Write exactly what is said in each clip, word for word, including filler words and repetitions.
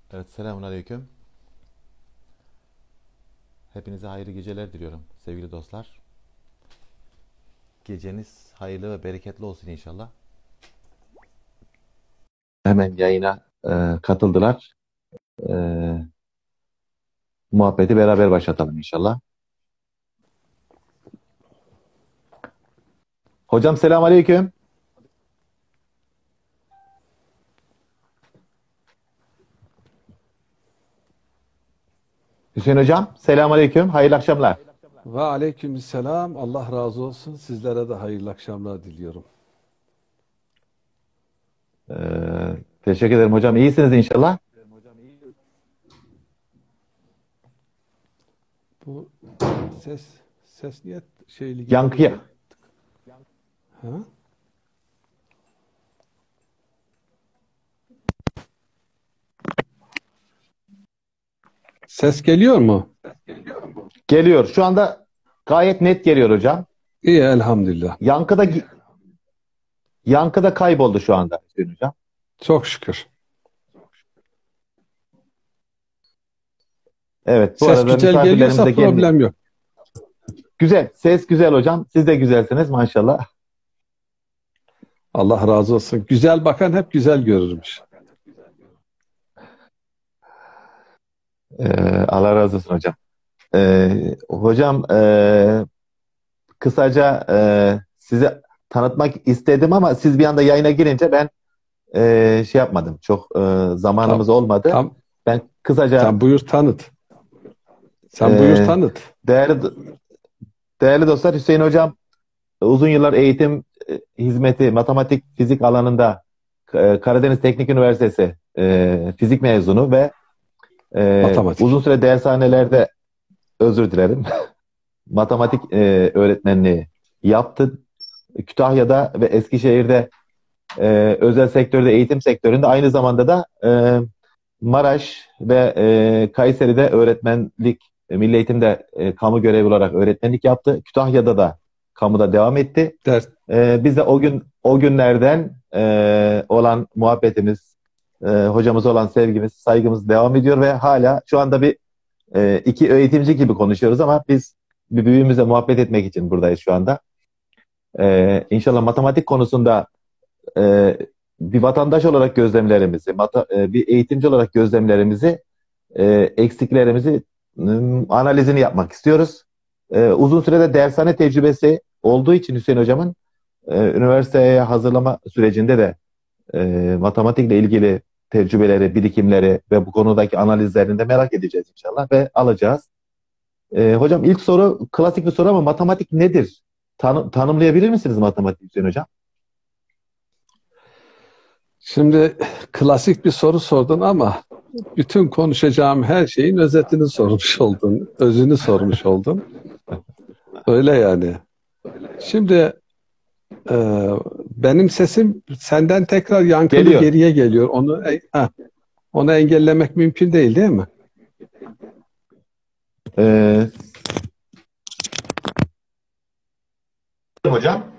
Evet, selamun aleyküm. Hepinize hayırlı geceler diliyorum sevgili dostlar. Geceniz hayırlı ve bereketli olsun inşallah. Hemen yayına e, katıldılar. E, Muhabbeti beraber başlatalım inşallah. Hocam selamun aleyküm. Hüseyin hocam selamun aleyküm. Hayırlı akşamlar. Ve aleykümselam. Allah razı olsun. Sizlere de hayırlı akşamlar diliyorum. E, Teşekkür ederim hocam. İyisiniz inşallah. Bu ses ses niye şeyli gibi Yankıya. geliyor? Ha? Ses geliyor mu? Geliyor. Şu anda gayet net geliyor hocam. İyi elhamdülillah. Yankıda yankıda kayboldu şu anda Hüseyin hocam. Çok şükür. Evet, bu Ses arada güzel misafirlerimiz geliyorsa de gelin. problem yok. Güzel. Ses güzel hocam. Siz de güzelsiniz maşallah. Allah razı olsun. Güzel bakan hep güzel görürmüş. Ee, Allah razı olsun hocam. Ee, hocam e, kısaca e, sizi tanıtmak istedim ama siz bir anda yayına girince ben e, şey yapmadım. Çok e, Tam zamanımız olmadı. tam Ben kısaca sen buyur tanıt. Sen buyur e, tanıt. değerli değerli dostlar, Hüseyin hocam uzun yıllar eğitim e, hizmeti matematik fizik alanında e, Karadeniz Teknik Üniversitesi e, fizik mezunu ve e, uzun Matematik. süre dershanelerde, özür dilerim, matematik e, öğretmenliği yaptı. Kütahya'da ve Eskişehir'de e, özel sektörde, eğitim sektöründe, aynı zamanda da e, Maraş ve e, Kayseri'de öğretmenlik, e, Milli Eğitim'de e, kamu görevi olarak öğretmenlik yaptı. Kütahya'da da kamuda devam etti. Ders. E, biz de o gün o günlerden e, olan muhabbetimiz, e, hocamıza olan sevgimiz, saygımız devam ediyor ve hala şu anda bir e, iki eğitimci gibi konuşuyoruz ama biz bir büyüğümüzle muhabbet etmek için buradayız şu anda. E, İnşallah matematik konusunda e, bir vatandaş olarak gözlemlerimizi, mata, e, bir eğitimci olarak gözlemlerimizi, e, eksiklerimizi, m, analizini yapmak istiyoruz. E, uzun sürede dershane tecrübesi olduğu için Hüseyin hocamın e, üniversiteye hazırlama sürecinde de e, matematikle ilgili tecrübeleri, birikimleri ve bu konudaki analizlerini de merak edeceğiz inşallah ve alacağız. E, hocam ilk soru klasik bir soru ama matematik nedir? Tanı- tanımlayabilir misiniz matematik Hüseyin hocam? Şimdi klasik bir soru sordun ama bütün konuşacağım her şeyin özetini sormuş oldun, özünü sormuş oldun. Öyle yani. Şimdi e, benim sesim senden tekrar yankılı Geliyor. geriye geliyor. Onu e, ha, onu engellemek mümkün değil, değil mi? E, hocam.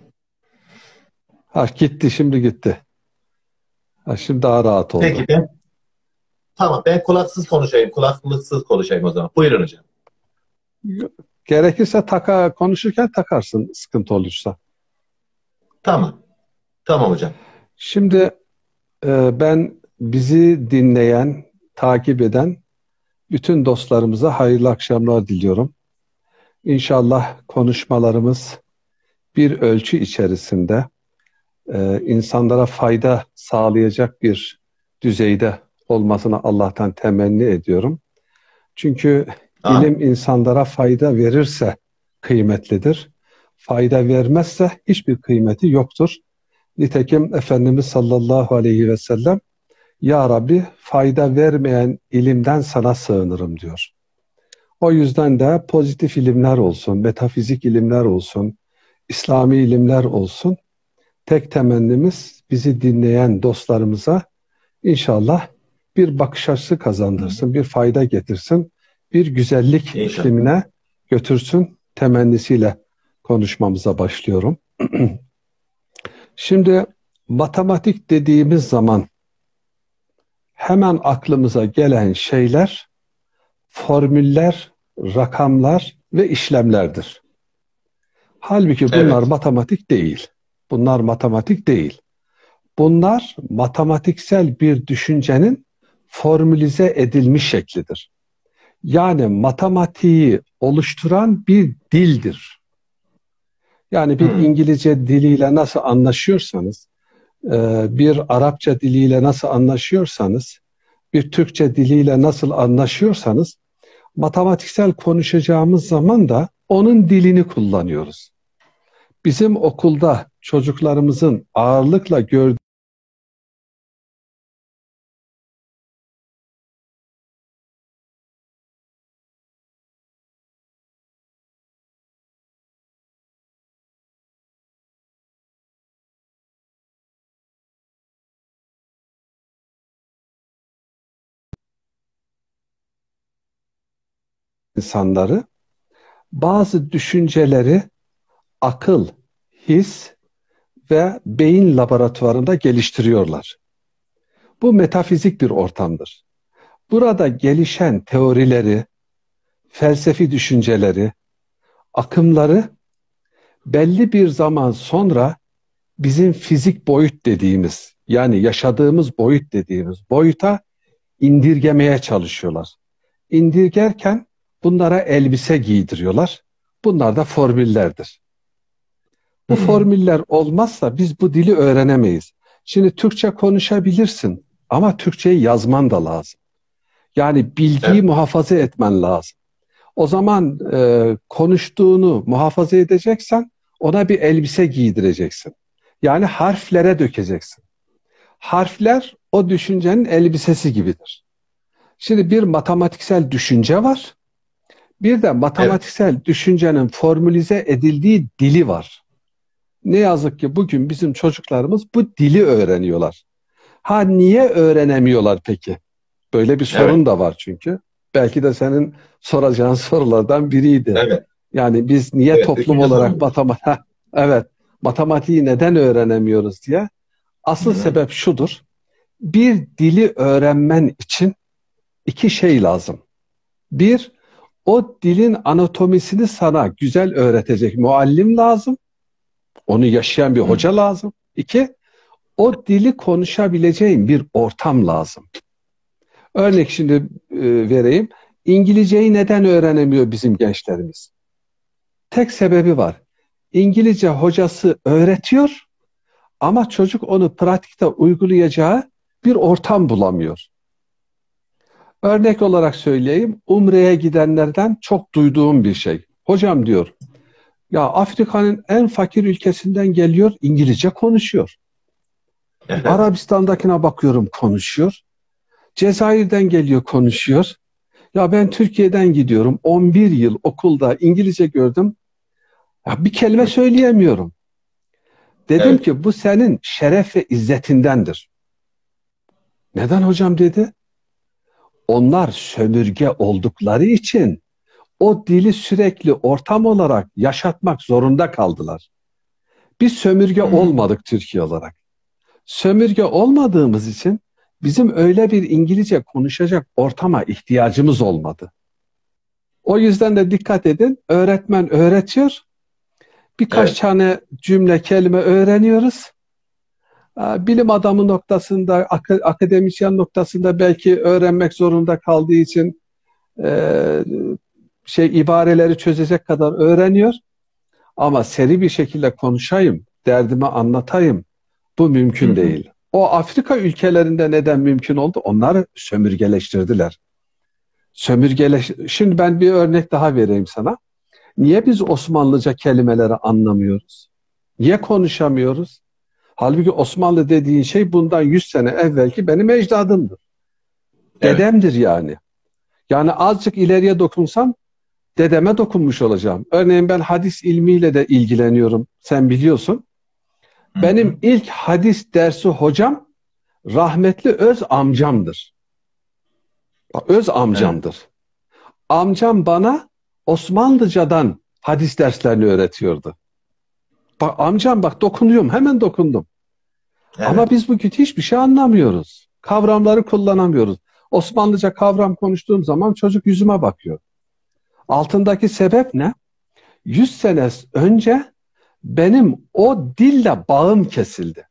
Ha gitti, şimdi gitti. Ha, şimdi daha rahat oldu. Peki ben tamam ben kulaksız konuşayım. Kulaklıksız konuşayım o zaman. Buyurun hocam. Gerekirse taka konuşurken takarsın sıkıntı olursa. Tamam. Tamam hocam. Şimdi e, ben bizi dinleyen, takip eden bütün dostlarımıza hayırlı akşamlar diliyorum. İnşallah konuşmalarımız bir ölçü içerisinde e, insanlara fayda sağlayacak bir düzeyde olmasını Allah'tan temenni ediyorum. Çünkü Amin. ilim insanlara fayda verirse kıymetlidir. Fayda vermezse hiçbir kıymeti yoktur. Nitekim Efendimiz sallallahu aleyhi ve sellem Ya Rabbi fayda vermeyen ilimden sana sığınırım diyor. O yüzden de pozitif ilimler olsun, metafizik ilimler olsun, İslami ilimler olsun. Tek temennimiz bizi dinleyen dostlarımıza inşallah bir bakış açısı kazandırsın, bir fayda getirsin, bir güzellik İnşallah. iklimine götürsün temennisiyle konuşmamıza başlıyorum. Şimdi matematik dediğimiz zaman hemen aklımıza gelen şeyler formüller, rakamlar ve işlemlerdir. Halbuki bunlar Evet. matematik değil. Bunlar matematik değil. Bunlar matematiksel bir düşüncenin formülize edilmiş şeklidir. Yani matematiği oluşturan bir dildir. Yani bir Hmm. İngilizce diliyle nasıl anlaşıyorsanız, bir Arapça diliyle nasıl anlaşıyorsanız, bir Türkçe diliyle nasıl anlaşıyorsanız, matematiksel konuşacağımız zaman da onun dilini kullanıyoruz. Bizim okulda çocuklarımızın ağırlıkla gördüğü insanları bazı düşünceleri akıl, his ve beyin laboratuvarında geliştiriyorlar. Bu metafizik bir ortamdır. Burada gelişen teorileri, felsefi düşünceleri, akımları belli bir zaman sonra bizim fizik boyut dediğimiz, yani yaşadığımız boyut dediğimiz boyuta indirgemeye çalışıyorlar. İndirgerken bunlara elbise giydiriyorlar. Bunlar da formüllerdir. Bu Hmm. formüller olmazsa biz bu dili öğrenemeyiz. Şimdi Türkçe konuşabilirsin ama Türkçeyi yazman da lazım. Yani bilgiyi Evet. muhafaza etmen lazım. O zaman e, konuştuğunu muhafaza edeceksen ona bir elbise giydireceksin. Yani harflere dökeceksin. Harfler o düşüncenin elbisesi gibidir. Şimdi bir matematiksel düşünce var. Bir de Evet. matematiksel düşüncenin formülize edildiği dili var. Ne yazık ki bugün bizim çocuklarımız bu dili öğreniyorlar. Ha niye öğrenemiyorlar peki? Böyle bir Evet. sorun da var çünkü. Belki de senin soracağın sorulardan biriydi. Evet. Yani biz niye Evet. toplum Üçüncü olarak sorumuz. matematik, evet, matematiği neden öğrenemiyoruz diye. Hı Asıl hı. sebep şudur. Bir dili öğrenmen için iki şey lazım. Bir, o dilin anatomisini sana güzel öğretecek muallim lazım. Onu yaşayan bir Hı. hoca lazım. İki, o dili konuşabileceğin bir ortam lazım. Örnek şimdi e, vereyim. İngilizceyi neden öğrenemiyor bizim gençlerimiz? Tek sebebi var. İngilizce hocası öğretiyor ama çocuk onu pratikte uygulayacağı bir ortam bulamıyor. Örnek olarak söyleyeyim, Umre'ye gidenlerden çok duyduğum bir şey. Hocam diyor, ya Afrika'nın en fakir ülkesinden geliyor, İngilizce konuşuyor. Evet. Arabistan'dakine bakıyorum konuşuyor. Cezayir'den geliyor konuşuyor. Ya ben Türkiye'den gidiyorum, on bir yıl okulda İngilizce gördüm. Ya bir kelime Hı. söyleyemiyorum. Dedim Evet. ki bu senin şeref ve izzetindendir. Neden hocam dedi? Onlar sömürge oldukları için o dili sürekli ortam olarak yaşatmak zorunda kaldılar. Biz sömürge Hı. olmadık Türkiye olarak. Sömürge olmadığımız için bizim öyle bir İngilizce konuşacak ortama ihtiyacımız olmadı. O yüzden de dikkat edin, öğretmen öğretiyor, birkaç Evet. tane cümle, kelime öğreniyoruz. Bilim adamı noktasında, ak- akademisyen noktasında belki öğrenmek zorunda kaldığı için e, şey ibareleri çözecek kadar öğreniyor. Ama seri bir şekilde konuşayım, derdimi anlatayım. Bu Hı mümkün hı. değil. O Afrika ülkelerinde neden mümkün oldu? Onları sömürgeleştirdiler. Sömürgeleş. Şimdi ben bir örnek daha vereyim sana. Niye biz Osmanlıca kelimeleri anlamıyoruz? Niye konuşamıyoruz? Halbuki Osmanlı dediğin şey bundan yüz sene evvelki benim ecdadımdır. Evet. Dedemdir yani. Yani azıcık ileriye dokunsam dedeme dokunmuş olacağım. Örneğin ben hadis ilmiyle de ilgileniyorum. Sen biliyorsun. Hı hı. Benim ilk hadis dersi hocam rahmetli öz amcamdır. Bak, öz Evet. amcamdır. Amcam bana Osmanlıcadan hadis derslerini öğretiyordu. Bak amcam bak dokunuyorum hemen dokundum. Ama Evet. biz bugün hiçbir şey anlamıyoruz. Kavramları kullanamıyoruz. Osmanlıca kavram konuştuğum zaman çocuk yüzüme bakıyor. Altındaki sebep ne? Yüz sene önce benim o dille bağım kesildi.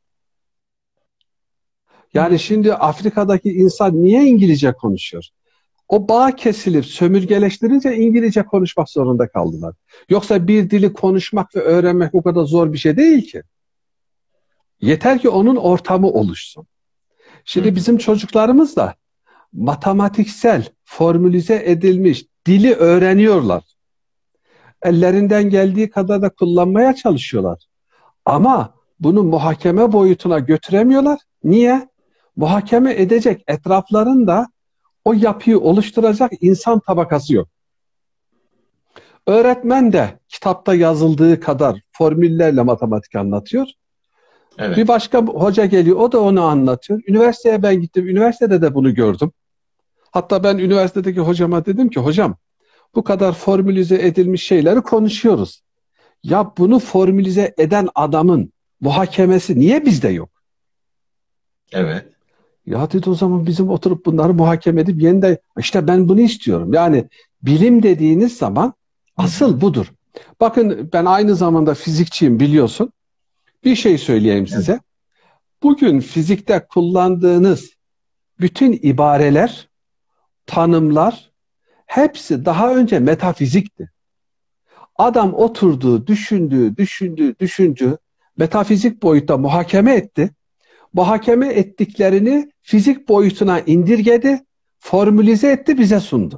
Yani şimdi Afrika'daki insan niye İngilizce konuşuyor? O bağ kesilip sömürgeleştirince İngilizce konuşmak zorunda kaldılar. Yoksa bir dili konuşmak ve öğrenmek o kadar zor bir şey değil ki. Yeter ki onun ortamı oluşsun. Şimdi bizim çocuklarımız da matematiksel, formülize edilmiş dili öğreniyorlar. Ellerinden geldiği kadar da kullanmaya çalışıyorlar. Ama bunu muhakeme boyutuna götüremiyorlar. Niye? Muhakeme edecek etraflarında o yapıyı oluşturacak insan tabakası yok. Öğretmen de kitapta yazıldığı kadar formüllerle matematik anlatıyor. Evet. Bir başka hoca geliyor, o da onu anlatıyor. Üniversiteye ben gittim, üniversitede de bunu gördüm. Hatta ben üniversitedeki hocama dedim ki, hocam bu kadar formülize edilmiş şeyleri konuşuyoruz. Ya bunu formülize eden adamın muhakemesi niye bizde yok? Evet. Ya dedi, o zaman bizim oturup bunları muhakeme edip yeniden, işte ben bunu istiyorum. Yani bilim dediğiniz zaman asıl budur. Bakın ben aynı zamanda fizikçiyim, biliyorsun. Bir şey söyleyeyim size. Evet. Bugün fizikte kullandığınız bütün ibareler, tanımlar hepsi daha önce metafizikti. Adam oturdu, düşündü, düşündü, düşündü, metafizik boyutta muhakeme etti. Muhakeme ettiklerini fizik boyutuna indirgedi, formülize etti, bize sundu.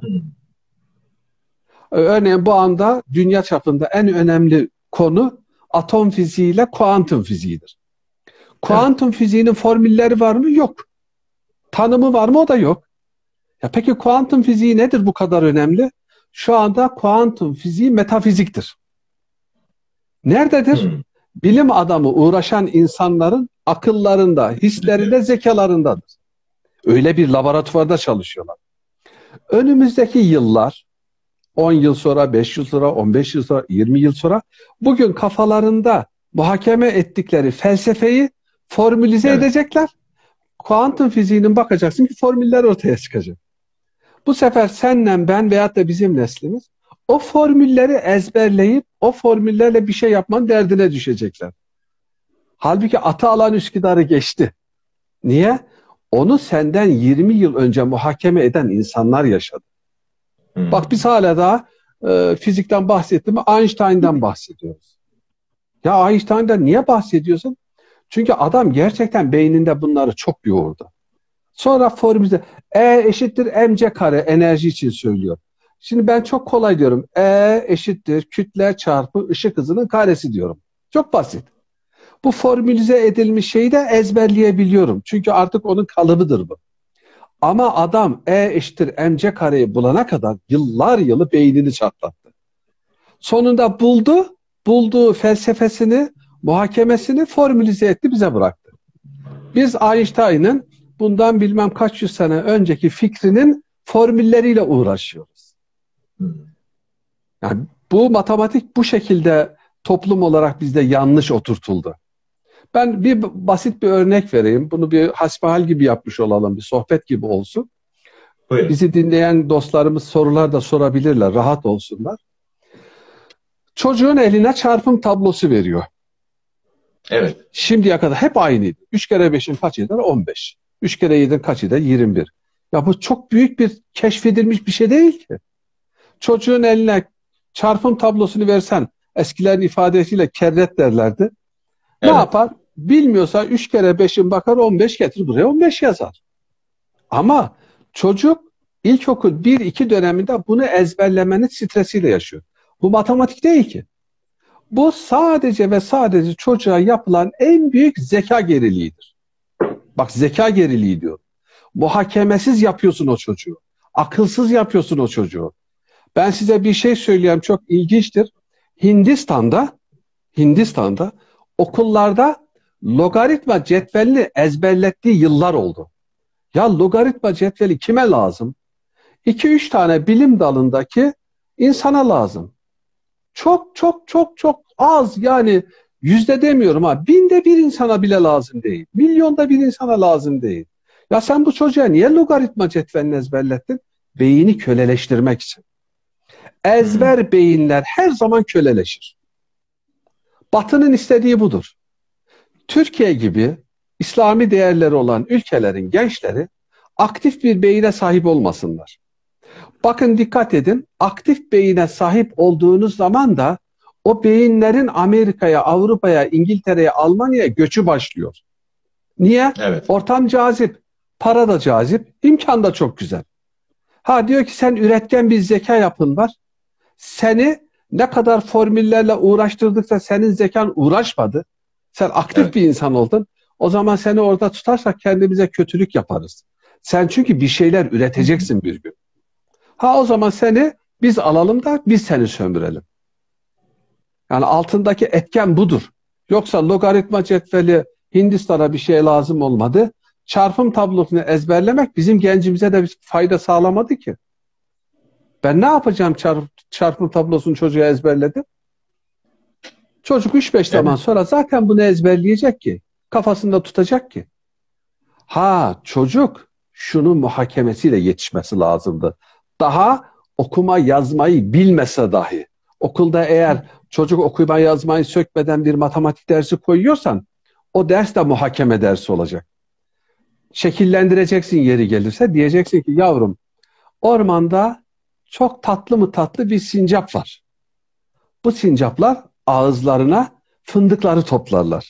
Örneğin bu anda dünya çapında en önemli konu atom fiziği ile kuantum fiziğidir. Kuantum evet. fiziğinin formülleri var mı? Yok. Tanımı var mı? O da yok. Ya peki kuantum fiziği nedir bu kadar önemli? Şu anda kuantum fiziği metafiziktir. Nerededir? Hmm. Bilim adamı uğraşan insanların akıllarında, hislerinde, zekalarındadır. Öyle bir laboratuvarda çalışıyorlar. Önümüzdeki yıllar, on yıl sonra, beş yıl sonra, on beş yıl sonra, yirmi yıl sonra bugün kafalarında muhakeme ettikleri felsefeyi formülize evet. edecekler. Kuantum fiziğinin bakacaksın ki formüller ortaya çıkacak. Bu sefer senle ben veyahut da bizim neslimiz o formülleri ezberleyip o formüllerle bir şey yapmanın derdine düşecekler. Halbuki atı alan Üsküdar'ı geçti. Niye? Onu senden yirmi yıl önce muhakeme eden insanlar yaşadı. Hmm. Bak biz hala daha e, fizikten bahsettim mi Einstein'dan bahsediyoruz. Ya Einstein'dan niye bahsediyorsun? Çünkü adam gerçekten beyninde bunları çok yoğurdu. Sonra formülde E eşittir mc kare enerji için söylüyor. Şimdi ben çok kolay diyorum. E eşittir kütle çarpı ışık hızının karesi diyorum. Çok basit. Bu formülize edilmiş şeyi de ezberleyebiliyorum. Çünkü artık onun kalıbıdır bu. Ama adam E eşittir mc kareyi bulana kadar yıllar yılı beynini çatlattı. Sonunda buldu, bulduğu felsefesini, muhakemesini formülize etti, bize bıraktı. Biz Einstein'ın bundan bilmem kaç yüz sene önceki fikrinin formülleriyle uğraşıyoruz. Yani bu matematik bu şekilde toplum olarak bizde yanlış oturtuldu. Ben bir basit bir örnek vereyim. Bunu bir hasbihal gibi yapmış olalım, bir sohbet gibi olsun. Buyurun. Bizi dinleyen dostlarımız sorular da sorabilirler, rahat olsunlar. Çocuğun eline çarpım tablosu veriyor. Evet. Şimdiye kadar hep aynıydı. üç kere beşin kaç eder? on beş. üç kere yedinin kaç eder? yirmi bir. Ya bu çok büyük bir keşfedilmiş bir şey değil ki. Çocuğun eline çarpım tablosunu versen, eskilerin ifadesiyle kerret derlerdi. Evet. Ne yapar? Bilmiyorsa üç kere beşin bakar, on beş getirir buraya, on beş yazar. Ama çocuk ilkokul bir iki döneminde bunu ezberlemenin stresiyle yaşıyor. Bu matematik değil ki. Bu sadece ve sadece çocuğa yapılan en büyük zeka geriliğidir. Bak, zeka geriliği diyor. Muhakemesiz yapıyorsun o çocuğu. Akılsız yapıyorsun o çocuğu. Ben size bir şey söyleyeyim, çok ilginçtir. Hindistan'da Hindistan'da okullarda logaritma cetvelini ezberlettiği yıllar oldu. Ya logaritma cetveli kime lazım? iki üç tane bilim dalındaki insana lazım. Çok çok çok çok az, yani yüzde demiyorum ha, binde bir insana bile lazım değil. Milyonda bir insana lazım değil. Ya sen bu çocuğa niye logaritma cetvelini ezberlettin? Beyni köleleştirmek için. Ezber beyinler her zaman köleleşir. Batı'nın istediği budur. Türkiye gibi İslami değerleri olan ülkelerin gençleri aktif bir beyine sahip olmasınlar. Bakın dikkat edin, aktif beyine sahip olduğunuz zaman da o beyinlerin Amerika'ya, Avrupa'ya, İngiltere'ye, Almanya'ya göçü başlıyor. Niye? Evet. Ortam cazip, para da cazip, imkan da çok güzel. Ha diyor ki sen üretken bir zeka yapın var. Seni ne kadar formüllerle uğraştırdıkça senin zekan uğraşmadı. Sen aktif Evet. bir insan oldun. O zaman seni orada tutarsak kendimize kötülük yaparız. Sen çünkü bir şeyler üreteceksin bir gün. Ha o zaman seni biz alalım da biz seni sömürelim. Yani altındaki etken budur. Yoksa logaritma cetveli Hindistan'a bir şey lazım olmadı. Çarpım tablosunu ezberlemek bizim gencimize de bir fayda sağlamadı ki. Ben ne yapacağım çarp, çarpım tablosunu çocuğa ezberledim? Çocuk üç beş zaman Evet. sonra zaten bunu ezberleyecek ki. Kafasında tutacak ki. Ha çocuk şunun muhakemesiyle yetişmesi lazımdı. Daha okuma yazmayı bilmese dahi. Okulda eğer çocuk okuma yazmayı sökmeden bir matematik dersi koyuyorsan o ders de muhakeme dersi olacak. Şekillendireceksin yeri gelirse. Diyeceksin ki yavrum ormanda çok tatlı mı tatlı bir sincap var. Bu sincaplar ağızlarına fındıkları toplarlar.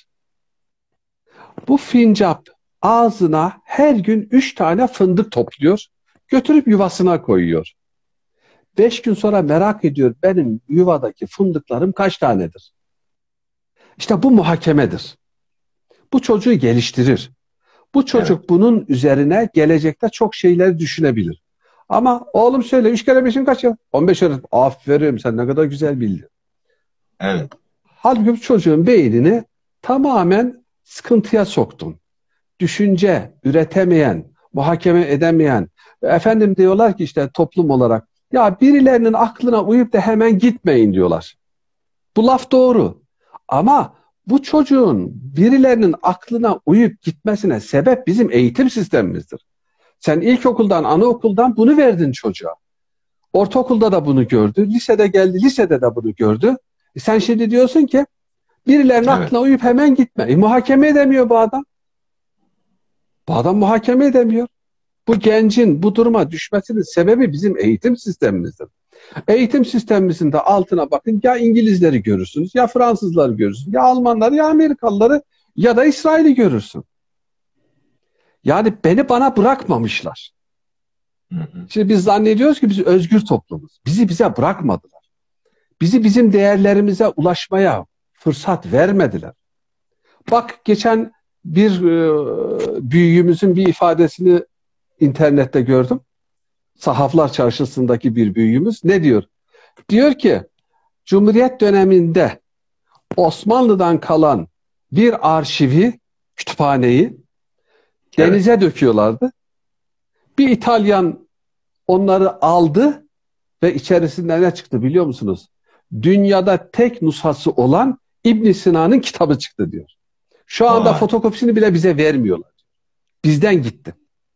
Bu sincap ağzına her gün üç tane fındık topluyor. Götürüp yuvasına koyuyor. Beş gün sonra merak ediyor benim yuvadaki fındıklarım kaç tanedir? İşte bu muhakemedir. Bu çocuğu geliştirir. Bu çocuk Evet. bunun üzerine gelecekte çok şeyler düşünebilir. Ama oğlum söyle üç kere beşin kaç ya? on beş öğret. Aferin sen ne kadar güzel bildin. Evet. Halbuki bu çocuğun beynini tamamen sıkıntıya soktun. Düşünce, üretemeyen, muhakeme edemeyen, efendim diyorlar ki işte toplum olarak ya birilerinin aklına uyup da hemen gitmeyin diyorlar. Bu laf doğru. Ama bu çocuğun birilerinin aklına uyup gitmesine sebep bizim eğitim sistemimizdir. Sen ilkokuldan, anaokuldan bunu verdin çocuğa. Ortaokulda da bunu gördü. Lisede geldi, lisede de bunu gördü. E sen şimdi diyorsun ki birilerinin Evet. aklına uyup hemen gitme. E muhakeme edemiyor bu adam. Bu adam muhakeme edemiyor. Bu gencin bu duruma düşmesinin sebebi bizim eğitim sistemimizdir. Eğitim sistemimizin de altına bakın ya İngilizleri görürsünüz, ya Fransızları görürsünüz, ya Almanları, ya Amerikalıları ya da İsrail'i görürsün. Yani beni bana bırakmamışlar. Hı hı. Şimdi biz zannediyoruz ki biz özgür toplumuz. Bizi bize bırakmadılar. Bizi bizim değerlerimize ulaşmaya fırsat vermediler. Bak geçen bir e, büyüğümüzün bir ifadesini internette gördüm. Sahaflar Çarşısı'ndaki bir büyüğümüz ne diyor? Diyor ki Cumhuriyet döneminde Osmanlı'dan kalan bir arşivi, kütüphaneyi Evet. denize döküyorlardı. Bir İtalyan onları aldı ve içerisinde ne çıktı biliyor musunuz? Dünyada tek nüshası olan İbn Sina'nın kitabı çıktı diyor. Şu anda Vay. fotokopisini bile bize vermiyorlar. Bizden gitti.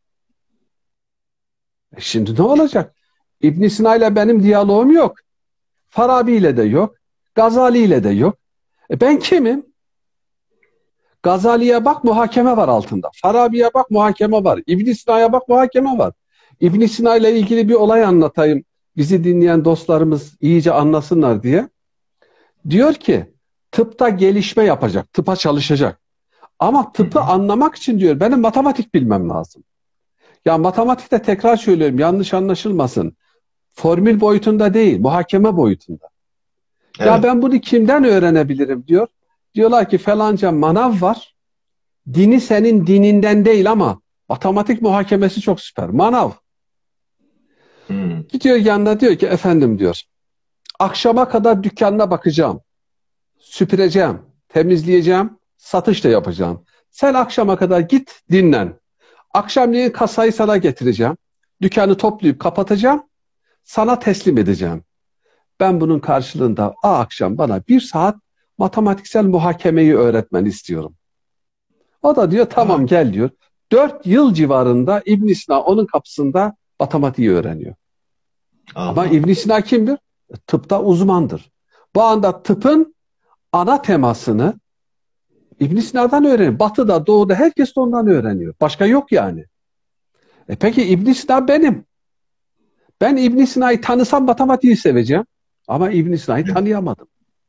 E şimdi ne olacak? İbn Sina ile benim diyalogum yok. Farabi ile de yok. Gazali ile de yok. E ben kimim? Gazali'ye bak muhakeme var altında. Farabi'ye bak muhakeme var. İbn Sina'ya bak muhakeme var. İbn Sina ile ilgili bir olay anlatayım. Bizi dinleyen dostlarımız iyice anlasınlar diye. Diyor ki tıpta gelişme yapacak. Tıpa çalışacak. Ama tıpı Hı hı. anlamak için diyor benim matematik bilmem lazım. Ya matematikte tekrar söylüyorum yanlış anlaşılmasın. Formül boyutunda değil, muhakeme boyutunda. Ya Evet. ben bunu kimden öğrenebilirim diyor. Diyorlar ki falanca manav var. Dini senin dininden değil ama matematik muhakemesi çok süper. Manav. Hı. Gidiyor yanında diyor ki efendim diyor. Akşama kadar dükkanına bakacağım. Süpüreceğim, temizleyeceğim, satış da yapacağım. Sen akşama kadar git dinlen. Akşamleyin kasayı sana getireceğim. Dükkanı toplayıp kapatacağım. Sana teslim edeceğim. Ben bunun karşılığında o akşam bana bir saat matematiksel muhakemeyi öğretmeni istiyorum. O da diyor tamam Vay. gel diyor. Dört yıl civarında İbn Sina onun kapısında matematiği öğreniyor. Allah. Ama İbn Sina kimdir? Tıpta uzmandır. Bu anda tıpın ana temasını İbn Sina'dan öğreniyor. Batı'da, Doğu'da herkes de ondan öğreniyor. Başka yok yani. E peki İbn Sina benim. Ben İbn Sina'yı tanısam matematiği seveceğim. Ama İbn Sina'yı tanıyamadım.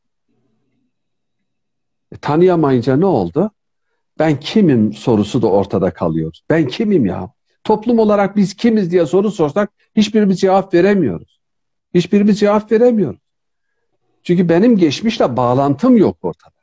E, tanıyamayınca ne oldu? Ben kimim sorusu da ortada kalıyor. Ben kimim ya? Toplum olarak biz kimiz diye soru sorsak hiçbirimiz cevap veremiyoruz. Hiçbirimiz cevap veremiyoruz. Çünkü benim geçmişle bağlantım yok ortada.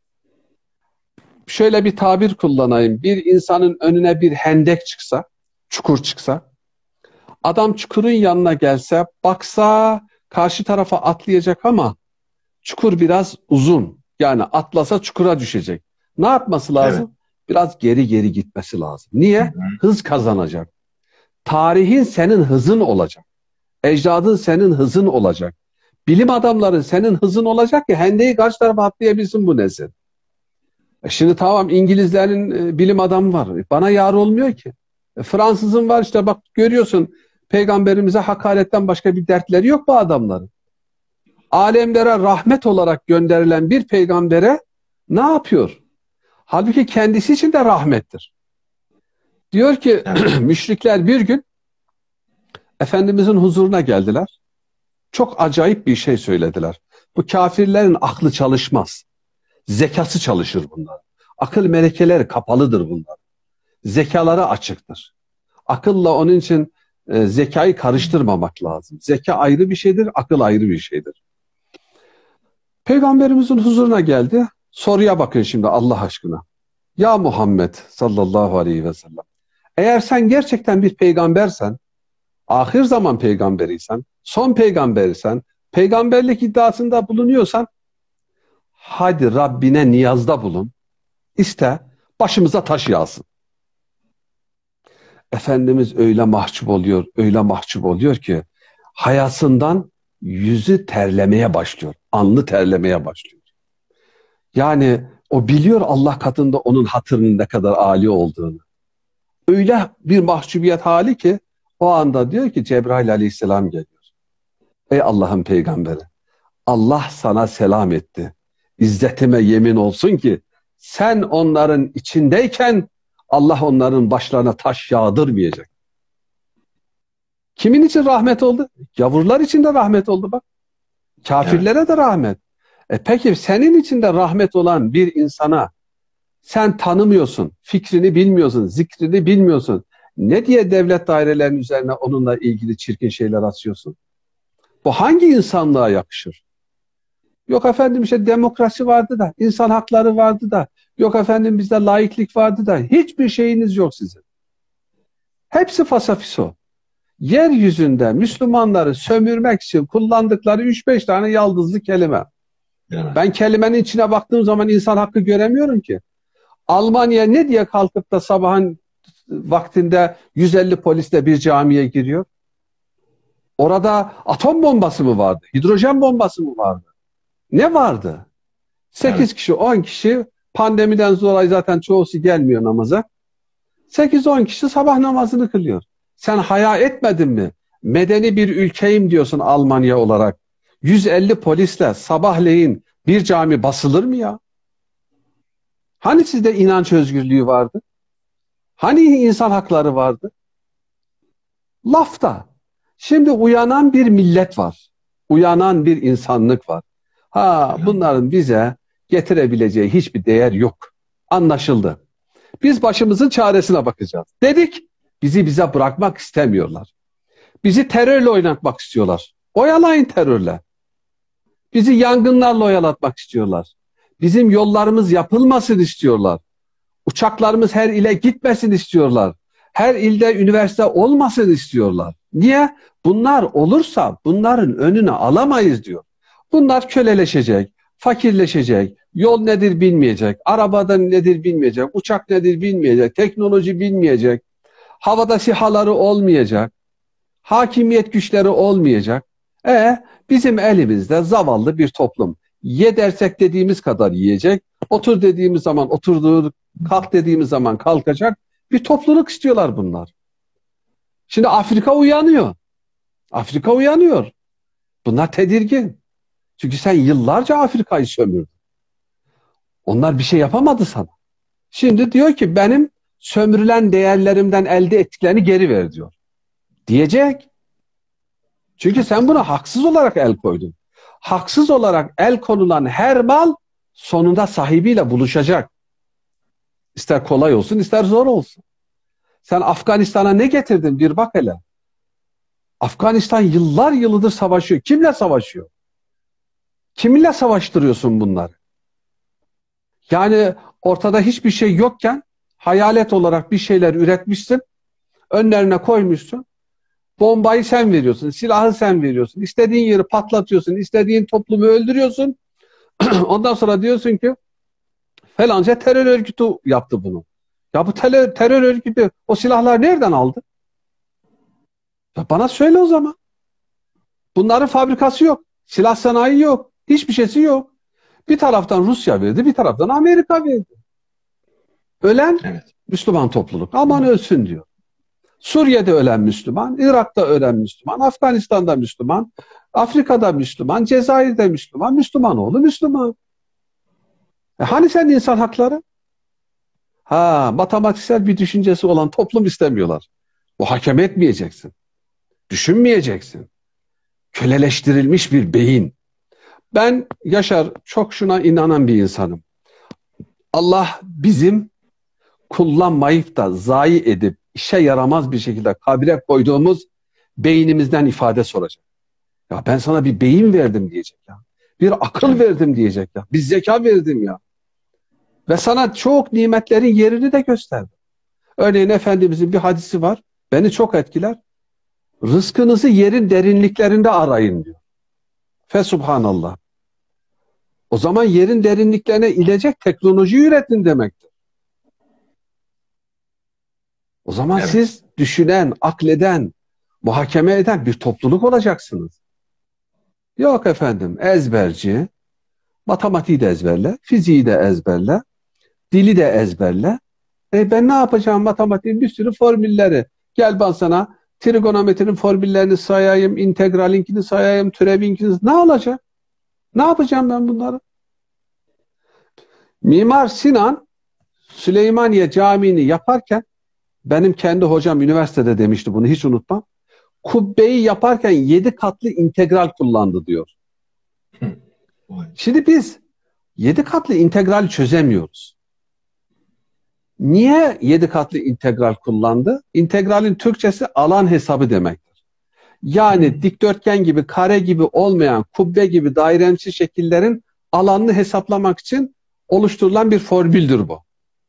Şöyle bir tabir kullanayım. Bir insanın önüne bir hendek çıksa, çukur çıksa, adam çukurun yanına gelse, baksa karşı tarafa atlayacak ama çukur biraz uzun. Yani atlasa çukura düşecek. Ne yapması lazım? Evet. Biraz geri geri gitmesi lazım. Niye? Hı hı. Hız kazanacak. Tarihin senin hızın olacak. Ecdadın senin hızın olacak. Bilim adamların senin hızın olacak ki hendeyi karşı tarafa atlayabilsin bu nesil. E şimdi tamam İngilizlerin e, bilim adamı var. Bana yar olmuyor ki. E, Fransızın var işte bak görüyorsun peygamberimize hakaretten başka bir dertleri yok bu adamların. Alemlere rahmet olarak gönderilen bir peygambere ne yapıyor? Halbuki kendisi için de rahmettir. Diyor ki evet. Müşrikler bir gün Efendimizin huzuruna geldiler. Çok acayip bir şey söylediler. Bu kafirlerin aklı çalışmaz. Zekası çalışır bunlar. Akıl melekeleri kapalıdır bunlar. Zekaları açıktır. Akılla onun için e, zekayı karıştırmamak lazım. Zeka ayrı bir şeydir, akıl ayrı bir şeydir. Peygamberimizin huzuruna geldi. Soruya bakın şimdi Allah aşkına. Ya Muhammed sallallahu aleyhi ve sellem. Eğer sen gerçekten bir peygambersen, ahir zaman peygamberiysen, son peygamberisen, peygamberlik iddiasında bulunuyorsan, hadi Rabbine niyazda bulun. İste, başımıza taş yağsın. Efendimiz öyle mahcup oluyor, öyle mahcup oluyor ki, hayasından yüzü terlemeye başlıyor. Alnı terlemeye başlıyor. Yani o biliyor Allah katında onun hatırının ne kadar âli olduğunu. Öyle bir mahcubiyet hali ki o anda diyor ki Cebrail aleyhisselam geliyor. Ey Allah'ın peygamberi, Allah sana selam etti. İzzetime yemin olsun ki sen onların içindeyken Allah onların başlarına taş yağdırmayacak. Kimin için rahmet oldu? Gavurlar için de rahmet oldu bak. Kafirlere evet. de rahmet. E peki senin içinde rahmet olan bir insana sen tanımıyorsun, fikrini bilmiyorsun, zikrini bilmiyorsun. Ne diye devlet dairelerinin üzerine onunla ilgili çirkin şeyler atıyorsun? Bu hangi insanlığa yakışır? Yok efendim işte demokrasi vardı da, insan hakları vardı da, yok efendim bizde laiklik vardı da, hiçbir şeyiniz yok sizin. Hepsi fasafiso. Yeryüzünde Müslümanları sömürmek için kullandıkları üç beş tane yaldızlı kelime. Evet. Ben kelimenin içine baktığım zaman insan hakkı göremiyorum ki. Almanya ne diye kalkıp da sabahın vaktinde yüz elli polisle bir camiye giriyor? Orada atom bombası mı vardı? Hidrojen bombası mı vardı? Ne vardı? sekiz evet. kişi, on kişi pandemiden sonra zaten çoğusu gelmiyor namaza. sekiz on kişi sabah namazını kılıyor. Sen haya etmedin mi? Medeni bir ülkeyim diyorsun Almanya olarak. yüz elli polisle sabahleyin bir cami basılır mı ya? Hani sizde inanç özgürlüğü vardı? Hani insan hakları vardı? Lafta. Şimdi uyanan bir millet var. Uyanan bir insanlık var. Ha, bunların bize getirebileceği hiçbir değer yok. Anlaşıldı. Biz başımızın çaresine bakacağız. Dedik, bizi bize bırakmak istemiyorlar. Bizi terörle oynatmak istiyorlar. Oyalayın terörle. Bizi yangınlarla oyalatmak istiyorlar. Bizim yollarımız yapılmasın istiyorlar. Uçaklarımız her ile gitmesin istiyorlar. Her ilde üniversite olmasın istiyorlar. Niye? Bunlar olursa bunların önünü alamayız diyor. Bunlar köleleşecek, fakirleşecek, yol nedir bilmeyecek, arabadan nedir bilmeyecek, uçak nedir bilmeyecek, teknoloji bilmeyecek, havada sihaları olmayacak, hakimiyet güçleri olmayacak. E bizim elimizde zavallı bir toplum. Ye dersek dediğimiz kadar yiyecek, otur dediğimiz zaman oturduğu, kalk dediğimiz zaman kalkacak. Bir topluluk istiyorlar bunlar. Şimdi Afrika uyanıyor. Afrika uyanıyor. Bunlar tedirgin. Çünkü sen yıllarca Afrika'yı sömürdün. Onlar bir şey yapamadı sana. Şimdi diyor ki benim sömürülen değerlerimden elde ettiklerini geri ver diyor. Diyecek. Çünkü sen buna haksız olarak el koydun. Haksız olarak el konulan her mal sonunda sahibiyle buluşacak. İster kolay olsun, ister zor olsun. Sen Afganistan'a ne getirdin? Bir bak hele. Afganistan yıllar yılıdır savaşıyor. Kimle savaşıyor? Kiminle savaştırıyorsun bunları? Yani ortada hiçbir şey yokken hayalet olarak bir şeyler üretmişsin. Önlerine koymuşsun. Bombayı sen veriyorsun. Silahı sen veriyorsun. İstediğin yeri patlatıyorsun. İstediğin toplumu öldürüyorsun. Ondan sonra diyorsun ki falanca terör örgütü yaptı bunu. Ya bu terör, terör örgütü o silahlar nereden aldı? Ya bana söyle o zaman. Bunların fabrikası yok. Silah sanayi yok. Hiçbir şeysi yok. Bir taraftan Rusya verdi, bir taraftan Amerika verdi. Ölen Evet. Müslüman topluluk. Aman ölsün diyor. Suriye'de ölen Müslüman, Irak'ta ölen Müslüman, Afganistan'da Müslüman, Afrika'da Müslüman, Cezayir'de Müslüman, Müslümanoğlu Müslüman. E hani sen insan hakları? Ha, matematiksel bir düşüncesi olan toplum istemiyorlar. Muhakeme etmeyeceksin. Düşünmeyeceksin. Köleleştirilmiş bir beyin. Ben Yaşar çok şuna inanan bir insanım. Allah bizim kullanmayıp da zayi edip işe yaramaz bir şekilde kabre koyduğumuz beynimizden ifade soracak. Ya ben sana bir beyin verdim diyecek ya. Bir akıl verdim diyecek ya. Bir zeka verdim ya. Ve sana çok nimetlerin yerini de gösterdim. Örneğin Efendimizin bir hadisi var. Beni çok etkiler. Rızkınızı yerin derinliklerinde arayın diyor. Fesubhanallah. O zaman yerin derinliklerine ilecek teknoloji üretin demektir. O zaman Evet. siz düşünen, akleden, muhakeme eden bir topluluk olacaksınız. Yok efendim, ezberci, matematiği de ezberle, fiziği de ezberle, dili de ezberle. E ben ne yapacağım matematiğin bir sürü formülleri. Gel ben sana trigonometrinin formüllerini sayayım, integralinkini sayayım, türevinkini. Ne olacak? Ne yapacağım ben bunları? Mimar Sinan Süleymaniye Camii'ni yaparken benim kendi hocam üniversitede demişti bunu hiç unutmam. Kubbeyi yaparken yedi katlı integral kullandı diyor. Şimdi biz yedi katlı integral çözemiyoruz. Niye yedi katlı integral kullandı? İntegralin Türkçesi alan hesabı demektir. Yani dikdörtgen gibi, kare gibi olmayan, kubbe gibi dairemsi şekillerin alanını hesaplamak için oluşturulan bir formüldür bu.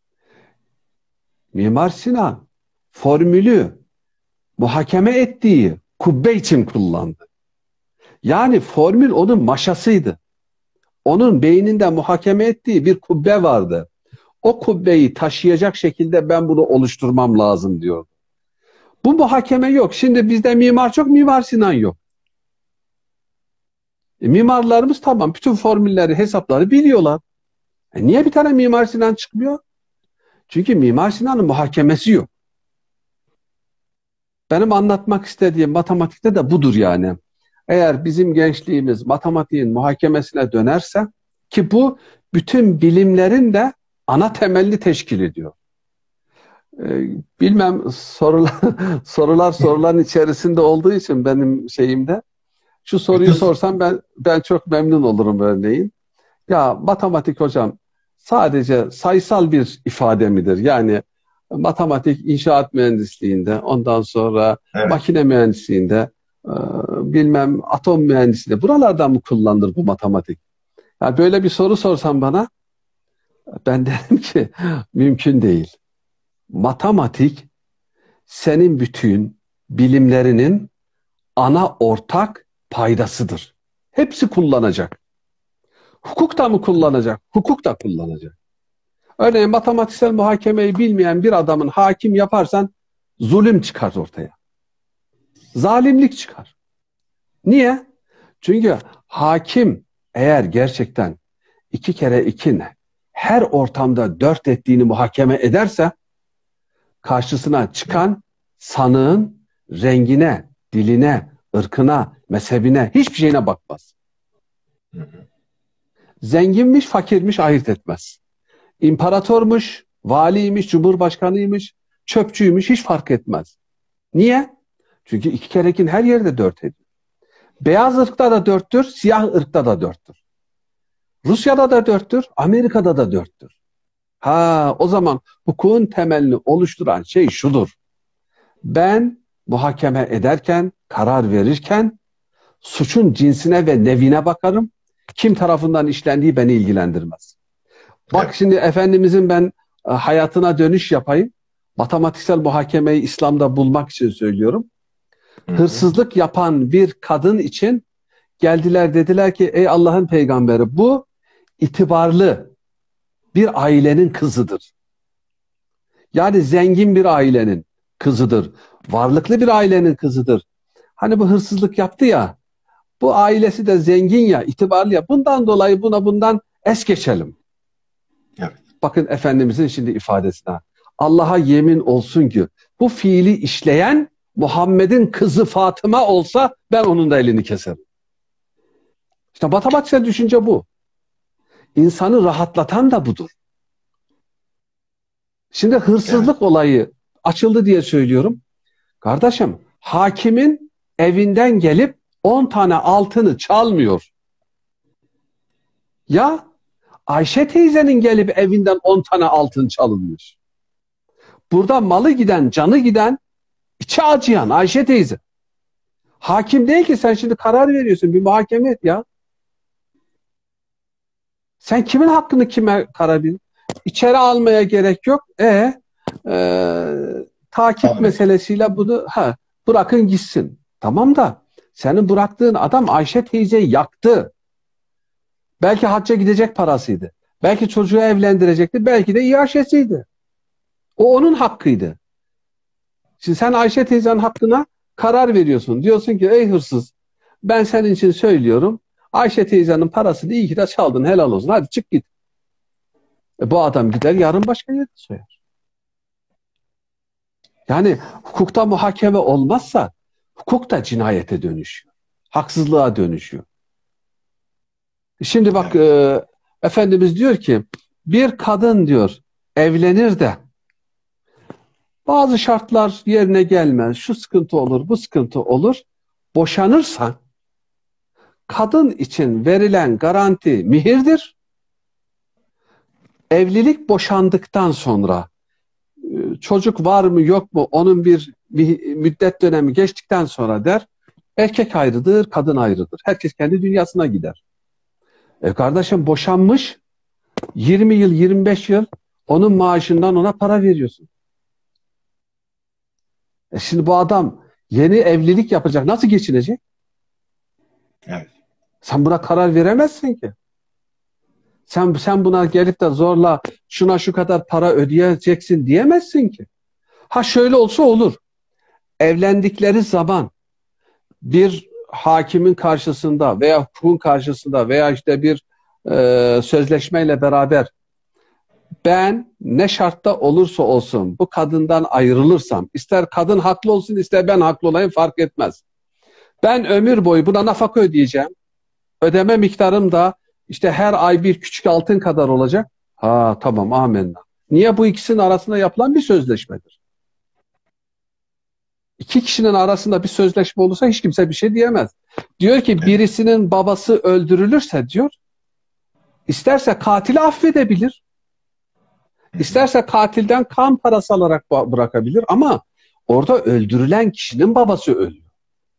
Mimar Sinan formülü muhakeme ettiği kubbe için kullandı. Yani formül onun maşasıydı. Onun beyninde muhakeme ettiği bir kubbe vardı. O kubbeyi taşıyacak şekilde ben bunu oluşturmam lazım diyor. Bu muhakeme yok. Şimdi bizde mimar çok, Mimar Sinan yok. E, mimarlarımız tamam bütün formülleri, hesapları biliyorlar. E, niye bir tane Mimar Sinan çıkmıyor? Çünkü Mimar Sinan'ın muhakemesi yok. Benim anlatmak istediğim matematikte de budur yani. Eğer bizim gençliğimiz matematiğin muhakemesine dönerse ki bu bütün bilimlerin de ana temelli teşkil ediyor. Ee, bilmem sorular, sorular soruların içerisinde olduğu için benim şeyimde şu soruyu sorsam ben ben çok memnun olurum örneğin. Ya matematik hocam sadece sayısal bir ifade midir? Yani matematik inşaat mühendisliğinde, ondan sonra Evet. makine mühendisliğinde, e, bilmem atom mühendisliğinde buralardan mı kullanılır bu matematik? Yani böyle bir soru sorsan bana ben derim ki mümkün değil. Matematik senin bütün bilimlerinin ana ortak paydasıdır. Hepsi kullanacak. Hukuk da mı kullanacak? Hukuk da kullanacak. Örneğin matematiksel muhakemeyi bilmeyen bir adamın hakim yaparsan zulüm çıkar ortaya. Zalimlik çıkar. Niye? Çünkü hakim eğer gerçekten iki kere iki ne? Her ortamda dört ettiğini muhakeme ederse karşısına çıkan sanığın rengine, diline, ırkına, mezhebine, hiçbir şeyine bakmaz. Zenginmiş, fakirmiş ayırt etmez. İmparatormuş, valiymiş, cumhurbaşkanıymış, çöpçüymüş hiç fark etmez. Niye? Çünkü iki kerekin her yerde dört ediyor. Beyaz ırkta da dörttür, siyah ırkta da dörttür. Rusya'da da dörttür, Amerika'da da dörttür. Ha, o zaman hukukun temelini oluşturan şey şudur. Ben muhakeme ederken, karar verirken suçun cinsine ve nevine bakarım. Kim tarafından işlendiği beni ilgilendirmez. Bak Evet. şimdi Efendimizin ben e, hayatına dönüş yapayım. Matematiksel muhakemeyi İslam'da bulmak için söylüyorum. Hı hı. Hırsızlık yapan bir kadın için geldiler dediler ki ey Allah'ın peygamberi bu itibarlı bir ailenin kızıdır. Yani zengin bir ailenin kızıdır. Varlıklı bir ailenin kızıdır. Hani bu hırsızlık yaptı ya, bu ailesi de zengin ya, itibarlı ya. Bundan dolayı buna bundan es geçelim. Evet. Bakın Efendimizin şimdi ifadesine. Allah'a yemin olsun ki bu fiili işleyen Muhammed'in kızı Fatıma olsa ben onun da elini keserim. İşte matematiksel düşünce bu. İnsanı rahatlatan da budur. Şimdi hırsızlık Evet. olayı açıldı diye söylüyorum. Kardeşim, hakimin evinden gelip on tane altını çalmıyor. Ya Ayşe teyzenin gelip evinden on tane altın çalınmış. Burada malı giden, canı giden, içi acıyan Ayşe teyze. Hakim değil ki sen şimdi karar veriyorsun. Bir muhakeme et ya. Sen kimin hakkını kime karar veriyorsun? İçeri almaya gerek yok. E, e takip Tabii. meselesiyle bunu ha, bırakın gitsin. Tamam da senin bıraktığın adam Ayşe teyzeyi yaktı. Belki hacca gidecek parasıydı. Belki çocuğu evlendirecekti. Belki de iaşesiydi. O onun hakkıydı. Şimdi sen Ayşe teyzenin hakkına karar veriyorsun. Diyorsun ki ey hırsız ben senin için söylüyorum. Ayşe teyzenin parasını iyi ki de çaldın, helal olsun. Hadi çık git. E bu adam gider yarın başka yerde soyar. Yani hukukta muhakeme olmazsa hukuk da cinayete dönüşüyor. Haksızlığa dönüşüyor. Şimdi bak e, Efendimiz diyor ki bir kadın diyor evlenir de bazı şartlar yerine gelmez. Şu sıkıntı olur, bu sıkıntı olur. Boşanırsa kadın için verilen garanti mihirdir. Evlilik boşandıktan sonra çocuk var mı yok mu onun bir, bir müddet dönemi geçtikten sonra der erkek ayrıdır, kadın ayrıdır. Herkes kendi dünyasına gider. E kardeşim boşanmış yirmi yıl, yirmi beş yıl onun maaşından ona para veriyorsun. E şimdi bu adam yeni evlilik yapacak. Nasıl geçinecek? Evet. Sen buna karar veremezsin ki. Sen, sen buna gelip de zorla şuna şu kadar para ödeyeceksin diyemezsin ki. Ha şöyle olsa olur. Evlendikleri zaman bir hakimin karşısında veya hukukun karşısında veya işte bir e, sözleşmeyle beraber ben ne şartta olursa olsun bu kadından ayrılırsam ister kadın haklı olsun ister ben haklı olayım fark etmez. Ben ömür boyu buna nafaka ödeyeceğim. Ödeme miktarım da işte her ay bir küçük altın kadar olacak. Ha tamam amenna. Niye? Bu ikisinin arasında yapılan bir sözleşmedir. İki kişinin arasında bir sözleşme olursa hiç kimse bir şey diyemez. Diyor ki birisinin babası öldürülürse diyor isterse katili affedebilir. İsterse katilden kan parası alarak bırakabilir ama orada öldürülen kişinin babası ölüyor.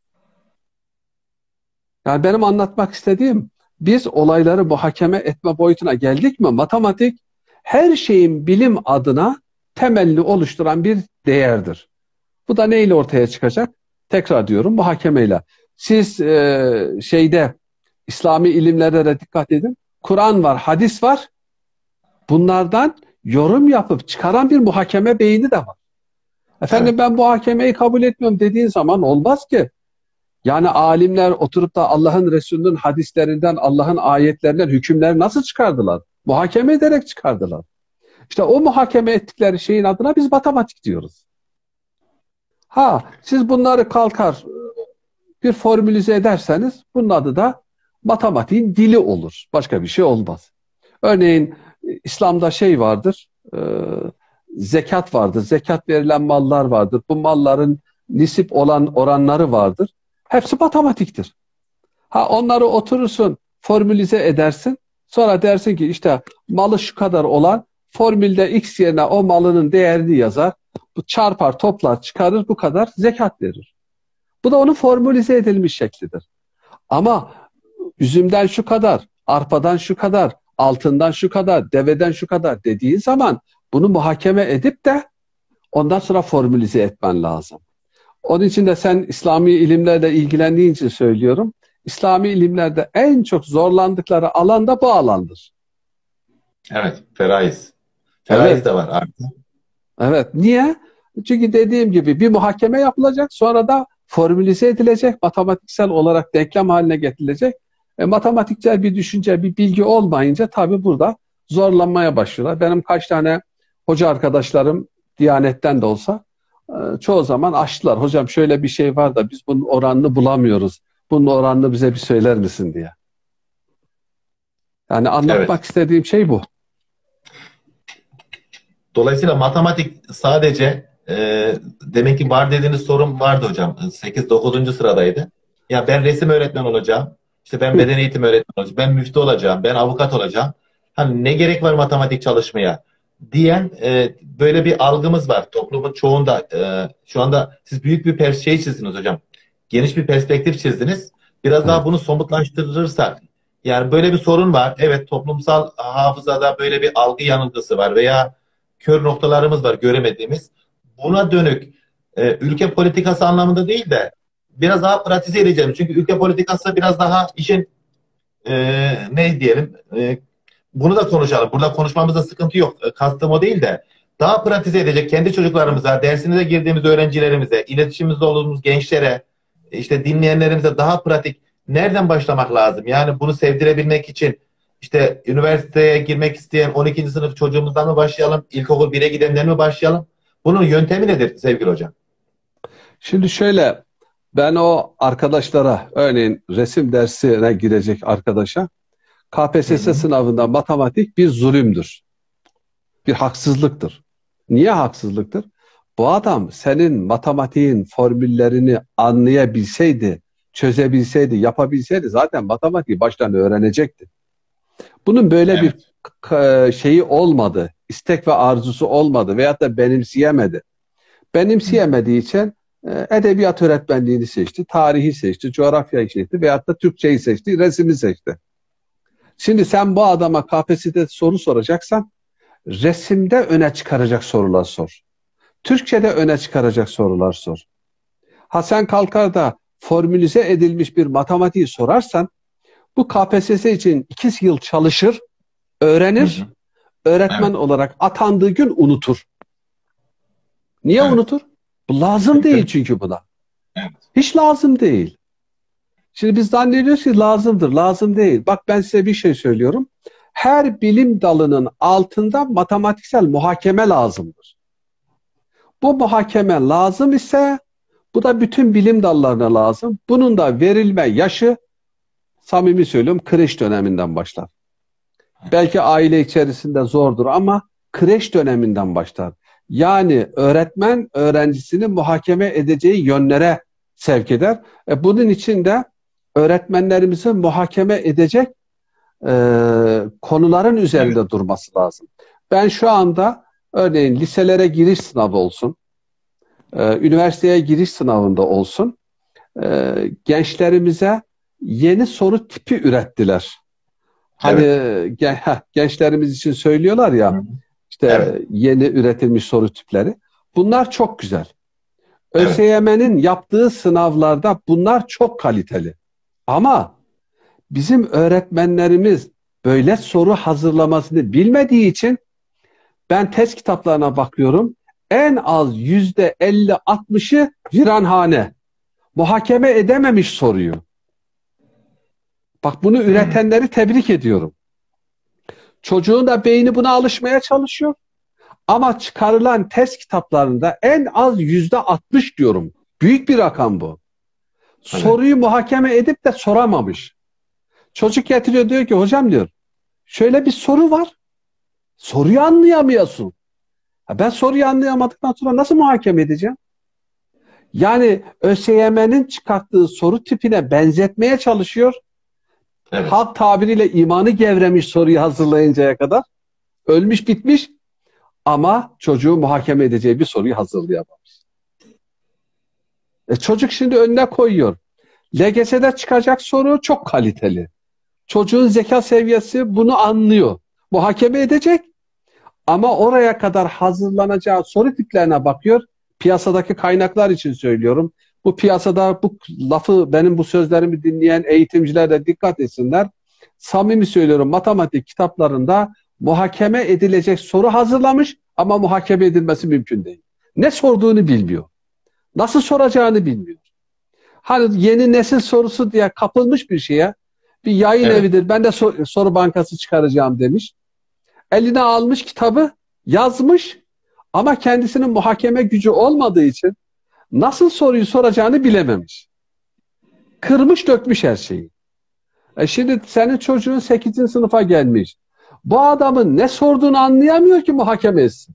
Yani benim anlatmak istediğim biz olayları muhakeme etme boyutuna geldik mi matematik her şeyin bilim adına temelini oluşturan bir değerdir. Bu da neyle ortaya çıkacak? Tekrar diyorum muhakemeyle. Siz e, şeyde İslami ilimlere dikkat edin. Kur'an var, hadis var. Bunlardan yorum yapıp çıkaran bir muhakeme beyni de var. Efendim evet. Ben muhakemeyi kabul etmiyorum dediğin zaman olmaz ki. Yani alimler oturup da Allah'ın Resulü'nün hadislerinden, Allah'ın ayetlerinden hükümleri nasıl çıkardılar? Muhakeme ederek çıkardılar. İşte o muhakeme ettikleri şeyin adına biz matematik diyoruz. Ha, siz bunları kalkar bir formülize ederseniz bunun adı da matematiğin dili olur. Başka bir şey olmaz. Örneğin İslam'da şey vardır, e, zekat vardır. Zekat verilen mallar vardır. Bu malların nisip olan oranları vardır. Hepsi matematiktir. Ha, onları oturursun, formülize edersin. Sonra dersin ki işte malı şu kadar olan formülde X yerine o malının değerini yazar. Bu çarpar, toplar, çıkarır, bu kadar zekat verir. Bu da onun formülize edilmiş şeklidir. Ama üzümden şu kadar, arpadan şu kadar, altından şu kadar, deveden şu kadar dediğin zaman bunu muhakeme edip de ondan sonra formülize etmen lazım. Onun için de sen İslami ilimlerle ilgilendiğin için söylüyorum. İslami ilimlerde en çok zorlandıkları alan da bu alandır. Evet, feraiz. Feraiz Evet. de var artık. Evet. Niye? Çünkü dediğim gibi bir muhakeme yapılacak, sonra da formülize edilecek, matematiksel olarak denklem haline getirilecek. E, matematiksel bir düşünce, bir bilgi olmayınca tabii burada zorlanmaya başlıyorlar. Benim kaç tane hoca arkadaşlarım Diyanet'ten de olsa e, çoğu zaman açtılar. Hocam şöyle bir şey var da biz bunun oranını bulamıyoruz. Bunun oranını bize bir söyler misin diye. Yani anlatmak Evet. istediğim şey bu. Dolayısıyla matematik sadece e, demek ki var dediğiniz sorun vardı hocam. sekiz dokuzuncu sıradaydı. Ya ben resim öğretmen olacağım. İşte ben beden eğitimi öğretmen olacağım. Ben müftü olacağım. Ben avukat olacağım. Hani ne gerek var matematik çalışmaya diyen e, böyle bir algımız var toplumun çoğunda. E, şu anda siz büyük bir pers şey çizdiniz hocam. Geniş bir perspektif çizdiniz. Biraz Evet. daha bunu somutlaştırırsak, yani böyle bir sorun var. Evet, toplumsal hafızada böyle bir algı yanılgısı var veya kör noktalarımız var göremediğimiz. Buna dönük e, ülke politikası anlamında değil de biraz daha pratize edeceğim. Çünkü ülke politikası biraz daha işin e, ne diyelim e, bunu da konuşalım. Burada konuşmamızda sıkıntı yok. E, kastım o değil de daha pratize edecek kendi çocuklarımıza, dersinize girdiğimiz öğrencilerimize, iletişimimizde olduğumuz gençlere, işte dinleyenlerimize daha pratik nereden başlamak lazım? Yani bunu sevdirebilmek için işte üniversiteye girmek isteyen on ikinci sınıf çocuğumuzdan mı başlayalım? İlkokul bire gidenden mi başlayalım? Bunun yöntemi nedir sevgili hocam? Şimdi şöyle, ben o arkadaşlara, örneğin resim dersine girecek arkadaşa, K P S S Hı hı. sınavında matematik bir zulümdür, bir haksızlıktır. Niye haksızlıktır? Bu adam senin matematiğin formüllerini anlayabilseydi, çözebilseydi, yapabilseydi zaten matematiği baştan öğrenecekti. Bunun böyle bir Evet. k- şeyi olmadı, istek ve arzusu olmadı veyahut da benimseyemedi. Benimseyemediği için e, edebiyat öğretmenliğini seçti, tarihi seçti, coğrafyayı seçti veyahut da Türkçeyi seçti, resmi seçti. Şimdi sen bu adama K P S S'de soru soracaksan resimde öne çıkaracak sorular sor. Türkçe'de öne çıkaracak sorular sor. Ha sen kalkar da formülize edilmiş bir matematiği sorarsan bu K P S S için iki yıl çalışır, Hı öğrenir, hı. öğretmen Evet. olarak atandığı gün unutur. Niye Evet. unutur? Bu lazım değil Çünkü çünkü buna. evet. Hiç lazım değil. Şimdi biz zannediyoruz ki lazımdır, lazım değil. Bak ben size bir şey söylüyorum. Her bilim dalının altında matematiksel muhakeme lazımdır. Bu muhakeme lazım ise bu da bütün bilim dallarına lazım. Bunun da verilme yaşı samimi söylüyorum kreş döneminden başlar. Belki aile içerisinde zordur ama kreş döneminden başlar. Yani öğretmen öğrencisini muhakeme edeceği yönlere sevk eder. E bunun için de öğretmenlerimizin muhakeme edecek e, konuların üzerinde Evet. durması lazım. Ben şu anda örneğin liselere giriş sınavı olsun, e, üniversiteye giriş sınavında olsun, e, gençlerimize yeni soru tipi ürettiler. Hani Evet. gen- heh, gençlerimiz için söylüyorlar Hı ya hı. işte Evet. yeni üretilmiş soru tipleri. Bunlar çok güzel. Evet. ÖSYM'nin yaptığı sınavlarda bunlar çok kaliteli. Ama bizim öğretmenlerimiz böyle soru hazırlamasını bilmediği için ben test kitaplarına bakıyorum. En az yüzde elli altmışı viranhane. Muhakeme edememiş soruyu. Bak bunu Hı. üretenleri tebrik ediyorum. Çocuğun da beyni buna alışmaya çalışıyor. Ama çıkarılan test kitaplarında en az yüzde altmış diyorum. Büyük bir rakam bu. Evet. Soruyu muhakeme edip de soramamış. Çocuk getiriyor, diyor ki hocam diyor, şöyle bir soru var. Soruyu anlayamıyorsun. Ben soruyu anlayamadıktan sonra nasıl muhakeme edeceğim? Yani ÖSYM'nin çıkarttığı soru tipine benzetmeye çalışıyor. Evet. Halk tabiriyle imanı gevremiş soruyu hazırlayıncaya kadar. Ölmüş bitmiş ama çocuğu muhakeme edeceği bir soruyu hazırlayamamış. E çocuk şimdi önüne koyuyor. L G S'de çıkacak soru çok kaliteli. Çocuğun zeka seviyesi bunu anlıyor. Muhakeme edecek ama oraya kadar hazırlanacağı soru tiplerine bakıyor. Piyasadaki kaynaklar için söylüyorum. Bu piyasada bu lafı, benim bu sözlerimi dinleyen eğitimciler de dikkat etsinler. Samimi söylüyorum, matematik kitaplarında muhakeme edilecek soru hazırlamış ama muhakeme edilmesi mümkün değil. Ne sorduğunu bilmiyor. Nasıl soracağını bilmiyor. Hani yeni nesil sorusu diye kapılmış bir şeye, bir yayın Evet. evidir, ben de sor, soru bankası çıkaracağım demiş. Eline almış kitabı, yazmış ama kendisinin muhakeme gücü olmadığı için nasıl soruyu soracağını bilememiş. Kırmış dökmüş her şeyi. E şimdi senin çocuğun sekizinci sınıfa gelmiş. Bu adamın ne sorduğunu anlayamıyor ki muhakeme etsin.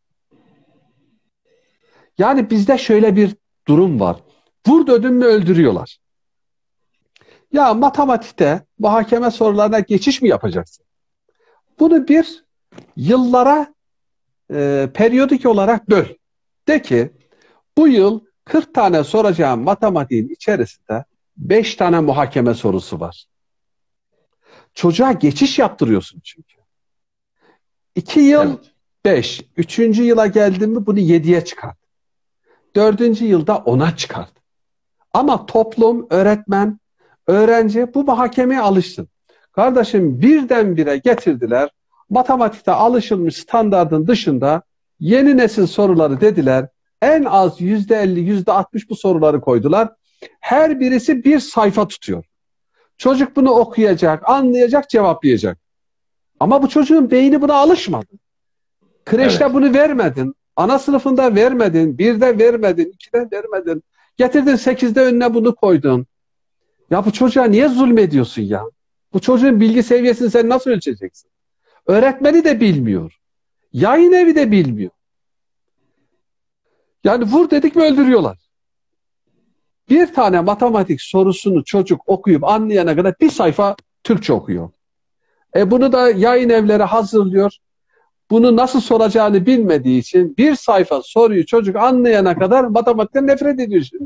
Yani bizde şöyle bir durum var. Vur dödün mü öldürüyorlar. Ya matematikte muhakeme sorularına geçiş mi yapacaksın? Bunu bir yıllara e, periyodik olarak böl. De ki bu yıl kırk tane soracağım matematiğin içerisinde beş tane muhakeme sorusu var. Çocuğa geçiş yaptırıyorsun çünkü. iki yıl Evet. beş. Üçüncü yıla geldin mi bunu yediye çıkart. Dördüncü yılda ona çıkart. Ama toplum, öğretmen, öğrenci bu muhakemeye alışsın. Kardeşim birdenbire getirdiler. Matematikte alışılmış standardın dışında yeni nesil soruları dediler. En az yüzde elli, yüzde altmış bu soruları koydular. Her birisi bir sayfa tutuyor. Çocuk bunu okuyacak, anlayacak, cevaplayacak. Ama bu çocuğun beyni buna alışmadı. Kreşte Evet. bunu vermedin. Ana sınıfında vermedin. Birde vermedin. ikide vermedin. Getirdin sekizde önüne bunu koydun. Ya bu çocuğa niye zulmediyorsun ya? Bu çocuğun bilgi seviyesini sen nasıl ölçeceksin? Öğretmeni de bilmiyor. Yayın evi de bilmiyor. Yani vur dedik mi öldürüyorlar. Bir tane matematik sorusunu çocuk okuyup anlayana kadar bir sayfa Türkçe okuyor. E bunu da yayın evleri hazırlıyor. Bunu nasıl soracağını bilmediği için bir sayfa soruyu çocuk anlayana kadar matematikten nefret ediyor şimdi.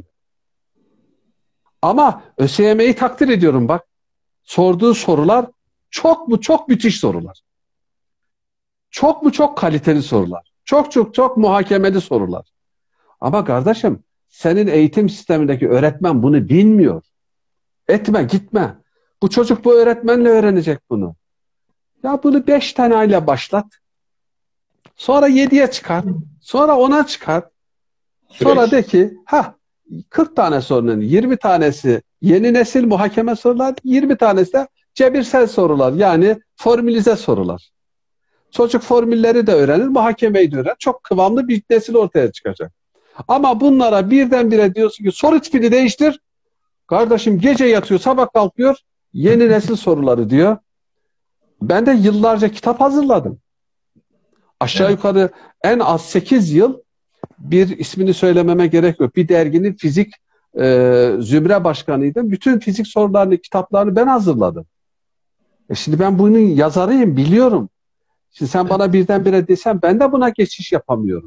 Ama ÖSYM'yi takdir ediyorum bak. Sorduğu sorular çok mu çok müthiş sorular. Çok mu çok kaliteli sorular. Çok çok çok muhakemeli sorular. Ama kardeşim senin eğitim sistemindeki öğretmen bunu bilmiyor. Etme gitme. Bu çocuk bu öğretmenle öğrenecek bunu. Ya bunu beş taneyle başlat. Sonra yediye çıkar. Sonra ona çıkar. Sonra Süreç. de ki ha kırk tane sorunun yirmi tanesi yeni nesil muhakeme sorular, yirmi tanesi de cebirsel sorular. Yani formülize sorular. Çocuk formülleri de öğrenir, muhakemeyi de öğrenir. Çok kıvamlı bir nesil ortaya çıkacak. Ama bunlara birdenbire diyorsun ki soru tipini değiştir. Kardeşim gece yatıyor, sabah kalkıyor, yeni nesil soruları diyor. Ben de yıllarca kitap hazırladım. Aşağı Evet. yukarı en az sekiz yıl bir ismini söylememe gerek yok. Bir derginin fizik e, zümre başkanıydım. Bütün fizik sorularını, kitaplarını ben hazırladım. E şimdi ben bunun yazarıyım, biliyorum. Şimdi sen bana birdenbire desen ben de buna geçiş yapamıyorum.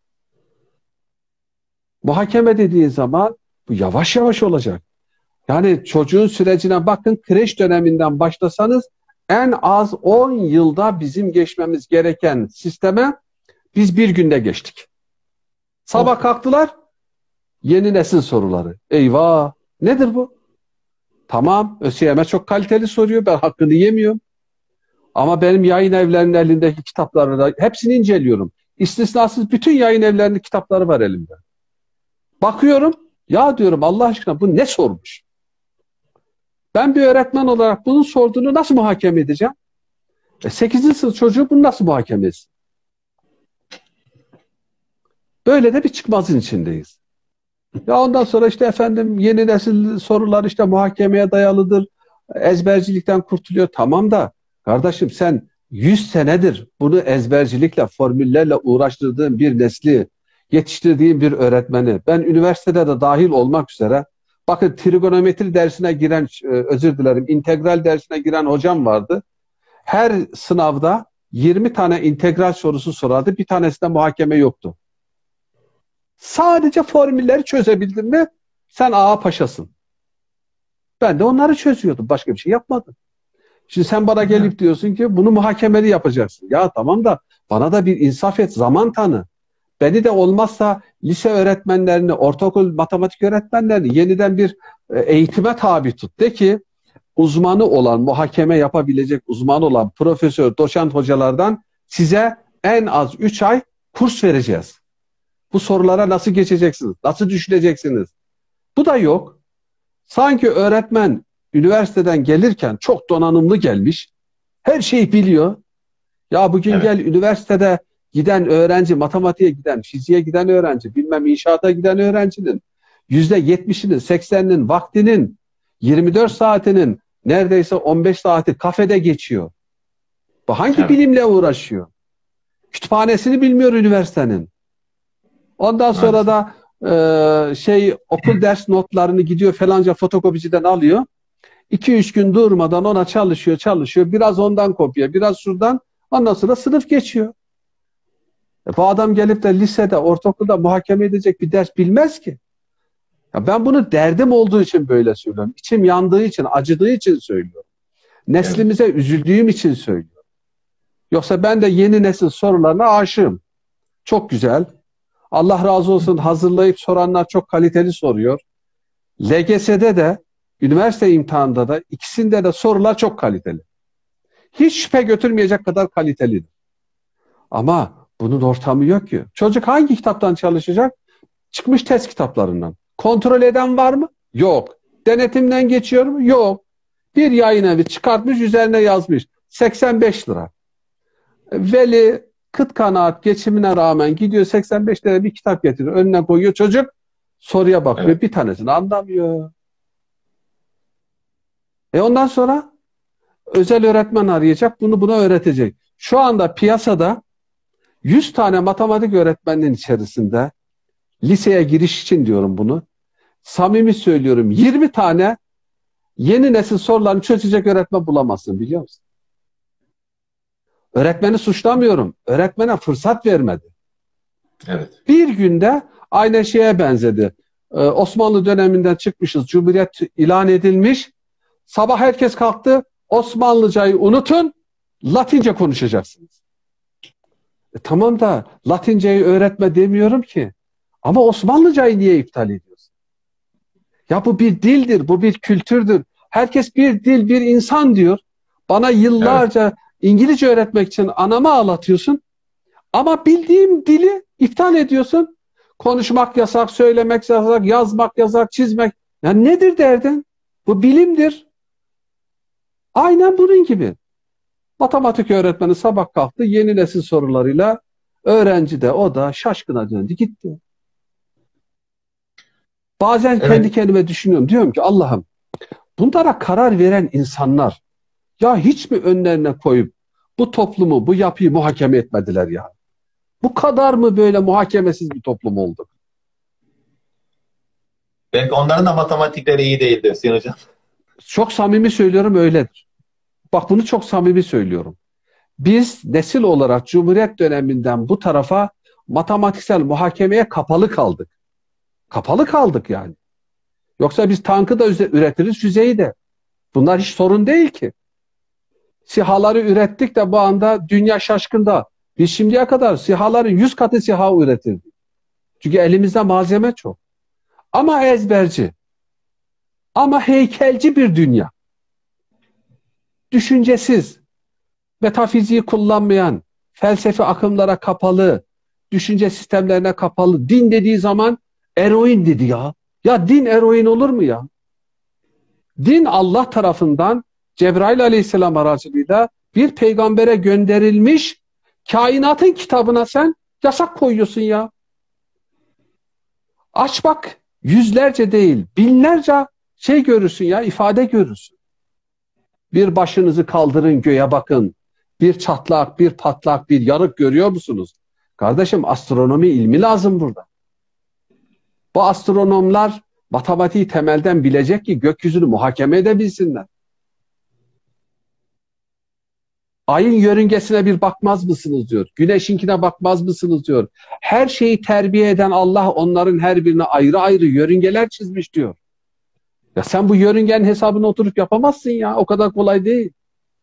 Muhakeme dediğin zaman bu yavaş yavaş olacak. Yani çocuğun sürecine bakın, kreş döneminden başlasanız en az on yılda bizim geçmemiz gereken sisteme biz bir günde geçtik. Sabah Oh. kalktılar, yeni nesil soruları. Eyvah! Nedir bu? Tamam, ÖSYM çok kaliteli soruyor, ben hakkını yemiyorum. Ama benim yayın evlerinin elindeki kitapları da hepsini inceliyorum. İstisnasız bütün yayın evlerinin kitapları var elimde. Bakıyorum, ya diyorum Allah aşkına bu ne sormuş? Ben bir öğretmen olarak bunun sorduğunu nasıl muhakeme edeceğim? E sekizinci sınıf çocuğu bunu nasıl muhakeme etsin? Böyle de bir çıkmazın içindeyiz. Ya ondan sonra işte efendim yeni nesil sorular işte muhakemeye dayalıdır. Ezbercilikten kurtuluyor. Tamam da kardeşim sen yüz senedir bunu ezbercilikle, formüllerle uğraştırdığın bir nesli, yetiştirdiğin bir öğretmeni, ben üniversitede de dahil olmak üzere, bakın trigonometri dersine giren, özür dilerim, integral dersine giren hocam vardı. Her sınavda yirmi tane integral sorusu sorardı. Bir tanesinde muhakeme yoktu. Sadece formülleri çözebildin mi sen ağa paşasın. Ben de onları çözüyordum. Başka bir şey yapmadım. Şimdi sen bana gelip diyorsun ki bunu muhakemeli yapacaksın. Ya tamam da bana da bir insaf et, zaman tanı. Beni de olmazsa lise öğretmenlerini, ortaokul matematik öğretmenlerini yeniden bir eğitime tabi tut. De ki uzmanı olan, muhakeme yapabilecek uzman olan profesör, doçent hocalardan size en az üç ay kurs vereceğiz. Bu sorulara nasıl geçeceksiniz? Nasıl düşüneceksiniz? Bu da yok. Sanki öğretmen üniversiteden gelirken çok donanımlı gelmiş. Her şeyi biliyor. Ya bugün evet. Gel üniversitede giden öğrenci, matematiğe giden, fiziğe giden öğrenci, bilmem inşaata giden öğrencinin yüzde yetmişinin, sekseninin vaktinin, yirmi dört saatinin neredeyse on beş saati kafede geçiyor. Bu hangi evet. bilimle uğraşıyor? Kütüphanesini bilmiyor üniversitenin. Ondan sonra da e, şey okul ders notlarını gidiyor falanca fotokopiciden alıyor. iki üç gün durmadan ona çalışıyor, çalışıyor. Biraz ondan kopya, biraz şuradan. Ondan sonra sınıf geçiyor. E, bu adam gelip de lisede, ortaokulda muhakeme edecek bir ders bilmez ki. Ya ben bunu derdim olduğu için böyle söylüyorum. İçim yandığı için, acıdığı için söylüyorum. Neslimize evet. üzüldüğüm için söylüyorum. Yoksa ben de yeni nesil sorularına aşığım. Çok güzel. Allah razı olsun hazırlayıp soranlar çok kaliteli soruyor. L G S'de de, üniversite imtihanında da ikisinde de sorular çok kaliteli. Hiç şüphe götürmeyecek kadar kalitelidir. Ama bunun ortamı yok ki. Çocuk hangi kitaptan çalışacak? Çıkmış test kitaplarından. Kontrol eden var mı? Yok. Denetimden geçiyor mu? Yok. Bir yayın evi çıkartmış, üzerine yazmış. seksen beş lira. Veli kıt kanaat geçimine rağmen gidiyor seksen beş lira bir kitap getiriyor. Önüne koyuyor. Çocuk soruya bakıyor. Evet. Bir tanesini anlamıyor. E ondan sonra özel öğretmen arayacak. Bunu buna öğretecek. Şu anda piyasada yüz tane matematik öğretmeninin içerisinde liseye giriş için diyorum bunu. Samimi söylüyorum. yirmi tane yeni nesil sorularını çözecek öğretmen bulamazsın, biliyor musun? Öğretmeni suçlamıyorum. Öğretmene fırsat vermedi. Evet. Bir günde aynı şeye benzedi. Ee, Osmanlı döneminden çıkmışız. Cumhuriyet ilan edilmiş. Sabah herkes kalktı. Osmanlıcayı unutun. Latince konuşacaksınız. E, tamam da Latinceyi öğretme demiyorum ki. Ama Osmanlıcayı niye iptal ediyorsun? Ya bu bir dildir. Bu bir kültürdür. Herkes bir dil, bir insan diyor. Bana yıllarca evet. İngilizce öğretmek için anama ağlatıyorsun. Ama bildiğim dili iptal ediyorsun. Konuşmak yasak, söylemek yasak, yazmak yasak, çizmek. Ya nedir derdin? Bu bilimdir. Aynen bunun gibi. Matematik öğretmeni sabah kalktı, yeni nesil sorularıyla öğrenci de o da şaşkına döndü gitti. Bazen evet. kendi kendime düşünüyorum. Diyorum ki Allah'ım bunlara karar veren insanlar ya hiç mi önlerine koyup bu toplumu, bu yapıyı muhakeme etmediler ya? Bu kadar mı böyle muhakemesiz bir toplum olduk? Belki onların da matematikleri iyi değildir Hüseyin Hocam. Çok samimi söylüyorum, öyledir. Bak bunu çok samimi söylüyorum. Biz nesil olarak Cumhuriyet döneminden bu tarafa matematiksel muhakemeye kapalı kaldık. Kapalı kaldık yani. Yoksa biz tankı da üretiriz, füzeyi de. Bunlar hiç sorun değil ki. SİHA'ları ürettik de bu anda dünya şaşkında. Biz şimdiye kadar SİHA'ların yüz katı SİHA üretirdik. Çünkü elimizde malzeme çok. Ama ezberci. Ama heykelci bir dünya. Düşüncesiz. Metafiziği kullanmayan, felsefi akımlara kapalı, düşünce sistemlerine kapalı. Din dediği zaman eroin dedi ya. Ya din eroin olur mu ya? Din Allah tarafından Cebrail aleyhisselam aracılığıyla bir peygambere gönderilmiş kainatın kitabına sen yasak koyuyorsun ya. Aç bak, yüzlerce değil, binlerce şey görürsün ya, ifade görürsün. Bir başınızı kaldırın göğe bakın. Bir çatlak, bir patlak, bir yarık görüyor musunuz? Kardeşim, astronomi ilmi lazım burada. Bu astronomlar matematiği temelden bilecek ki gökyüzünü muhakeme edebilsinler. Ayın yörüngesine bir bakmaz mısınız diyor. Güneşinkine bakmaz mısınız diyor. Her şeyi terbiye eden Allah onların her birine ayrı ayrı yörüngeler çizmiş diyor. Ya sen bu yörüngenin hesabını oturup yapamazsın ya. O kadar kolay değil.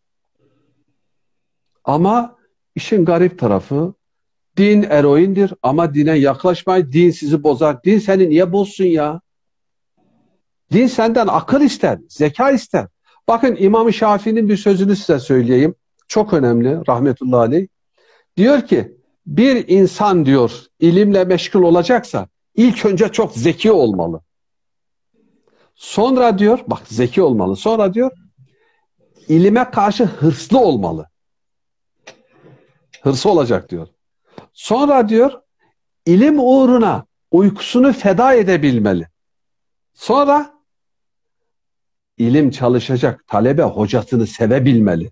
Ama işin garip tarafı, din eroindir ama dine yaklaşmayın. Din sizi bozar. Din seni niye bozsun ya? Din senden akıl ister, zeka ister. Bakın İmam-ı Şafii'nin bir sözünü size söyleyeyim. Çok önemli, rahmetullahi aleyh. Diyor ki, bir insan diyor ilimle meşgul olacaksa ilk önce çok zeki olmalı. Sonra diyor, bak zeki olmalı. Sonra diyor, ilime karşı hırslı olmalı. Hırsı olacak diyor. Sonra diyor, ilim uğruna uykusunu feda edebilmeli. Sonra ilim çalışacak talebe hocasını sevebilmeli.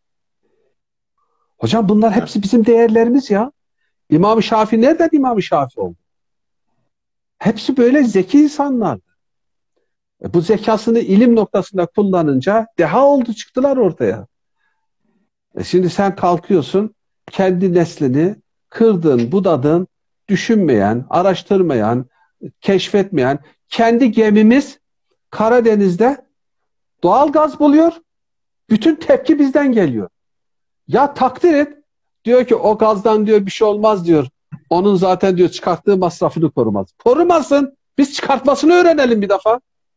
Hocam bunlar hepsi bizim değerlerimiz ya. İmam-ı Şafii nereden İmam-ı Şafii oldu? Hepsi böyle zeki insanlardı. E bu zekasını ilim noktasında kullanınca deha oldu, çıktılar ortaya. E şimdi sen kalkıyorsun, kendi neslini kırdın, budadın, düşünmeyen, araştırmayan, keşfetmeyen, kendi gemimiz Karadeniz'de doğal gaz buluyor, bütün tepki bizden geliyor. Ya takdir et, diyor ki o gazdan diyor bir şey olmaz diyor. Onun zaten diyor çıkarttığı masrafını korumaz. Korumasın, biz çıkartmasını öğrenelim bir defa.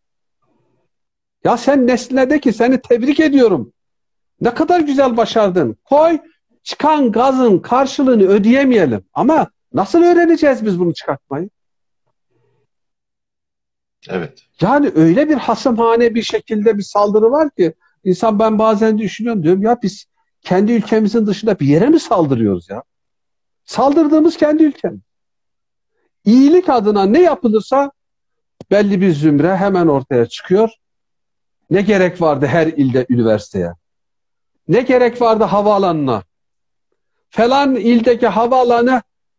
Ya sen nesline de ki seni tebrik ediyorum. Ne kadar güzel başardın. Koy, çıkan gazın karşılığını ödeyemeyelim. Ama nasıl öğreneceğiz biz bunu çıkartmayı? Evet. Yani öyle bir hasımhane bir şekilde bir saldırı var ki insan, ben bazen düşünüyorum, diyorum ya biz kendi ülkemizin dışında bir yere mi saldırıyoruz ya? Saldırdığımız kendi ülkemiz. İyilik adına ne yapılırsa belli bir zümre hemen ortaya çıkıyor. Ne gerek vardı her ilde üniversiteye? Ne gerek vardı havaalanına? Falan ildeki havaalanı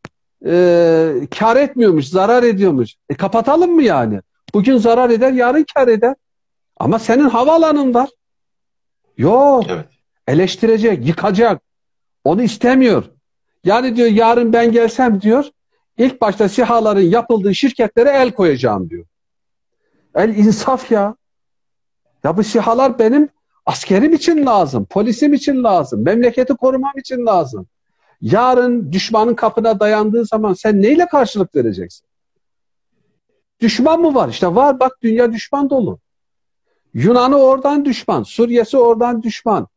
e, kar etmiyormuş, zarar ediyormuş. E kapatalım mı yani? Bugün zarar eder, yarın kar eder. Ama senin havaalanın var. Yok. Evet. Eleştirecek, yıkacak. Onu istemiyor. Yani diyor yarın ben gelsem diyor, ilk başta SİHA'ların yapıldığı şirketlere el koyacağım diyor. El insaf ya. Ya bu SİHA'lar benim askerim için lazım, polisim için lazım, memleketi korumam için lazım. Yarın düşmanın kapına dayandığı zaman sen neyle karşılık vereceksin? Düşman mı var? İşte var, bak dünya düşman dolu. Yunan'ı oradan düşman, Suriye'si oradan düşman.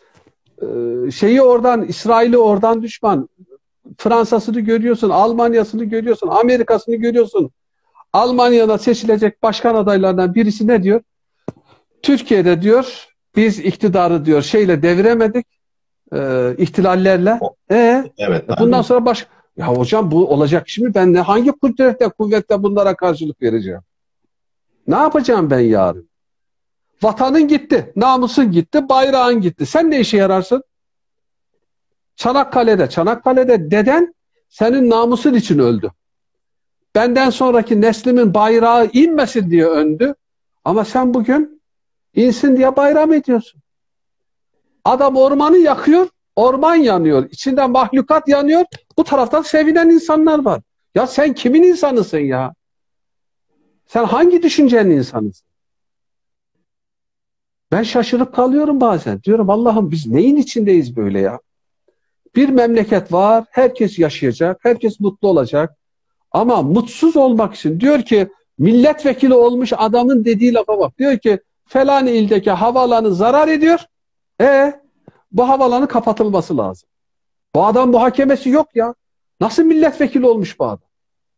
Ee, şeyi oradan, İsrail'i oradan düşman. Fransa'sını görüyorsun, Almanya'sını görüyorsun, Amerika'sını görüyorsun. Almanya'da seçilecek başkan adaylarından birisi ne diyor? Türkiye'de diyor, biz iktidarı diyor şeyle deviremedik, e, ihtilallerle. E, Evet. bundan sonra baş... Ya hocam bu olacak şimdi ben ne, hangi kudretle, kuvvetle bunlara karşılık vereceğim? Ne yapacağım ben yarın? Vatanın gitti, namusun gitti, bayrağın gitti. Sen ne işe yararsın? Çanakkale'de, Çanakkale'de deden senin namusun için öldü. Benden sonraki neslimin bayrağı inmesin diye öndü. Ama sen bugün insin diye bayram ediyorsun. Adam ormanı yakıyor, orman yanıyor. İçinde mahlukat yanıyor. Bu taraftan sevinen insanlar var. Ya sen kimin insanısın ya? Sen hangi düşüncenin insanısın? Ben şaşırıp kalıyorum bazen. Diyorum Allah'ım biz neyin içindeyiz böyle ya? Bir memleket var, herkes yaşayacak, herkes mutlu olacak. Ama mutsuz olmak için diyor ki milletvekili olmuş adamın dediği lafa bak. Diyor ki falan ildeki havaalanı zarar ediyor. E bu havaalanı kapatılması lazım. Bu adam muhakemesi yok ya. Nasıl milletvekili olmuş bu adam?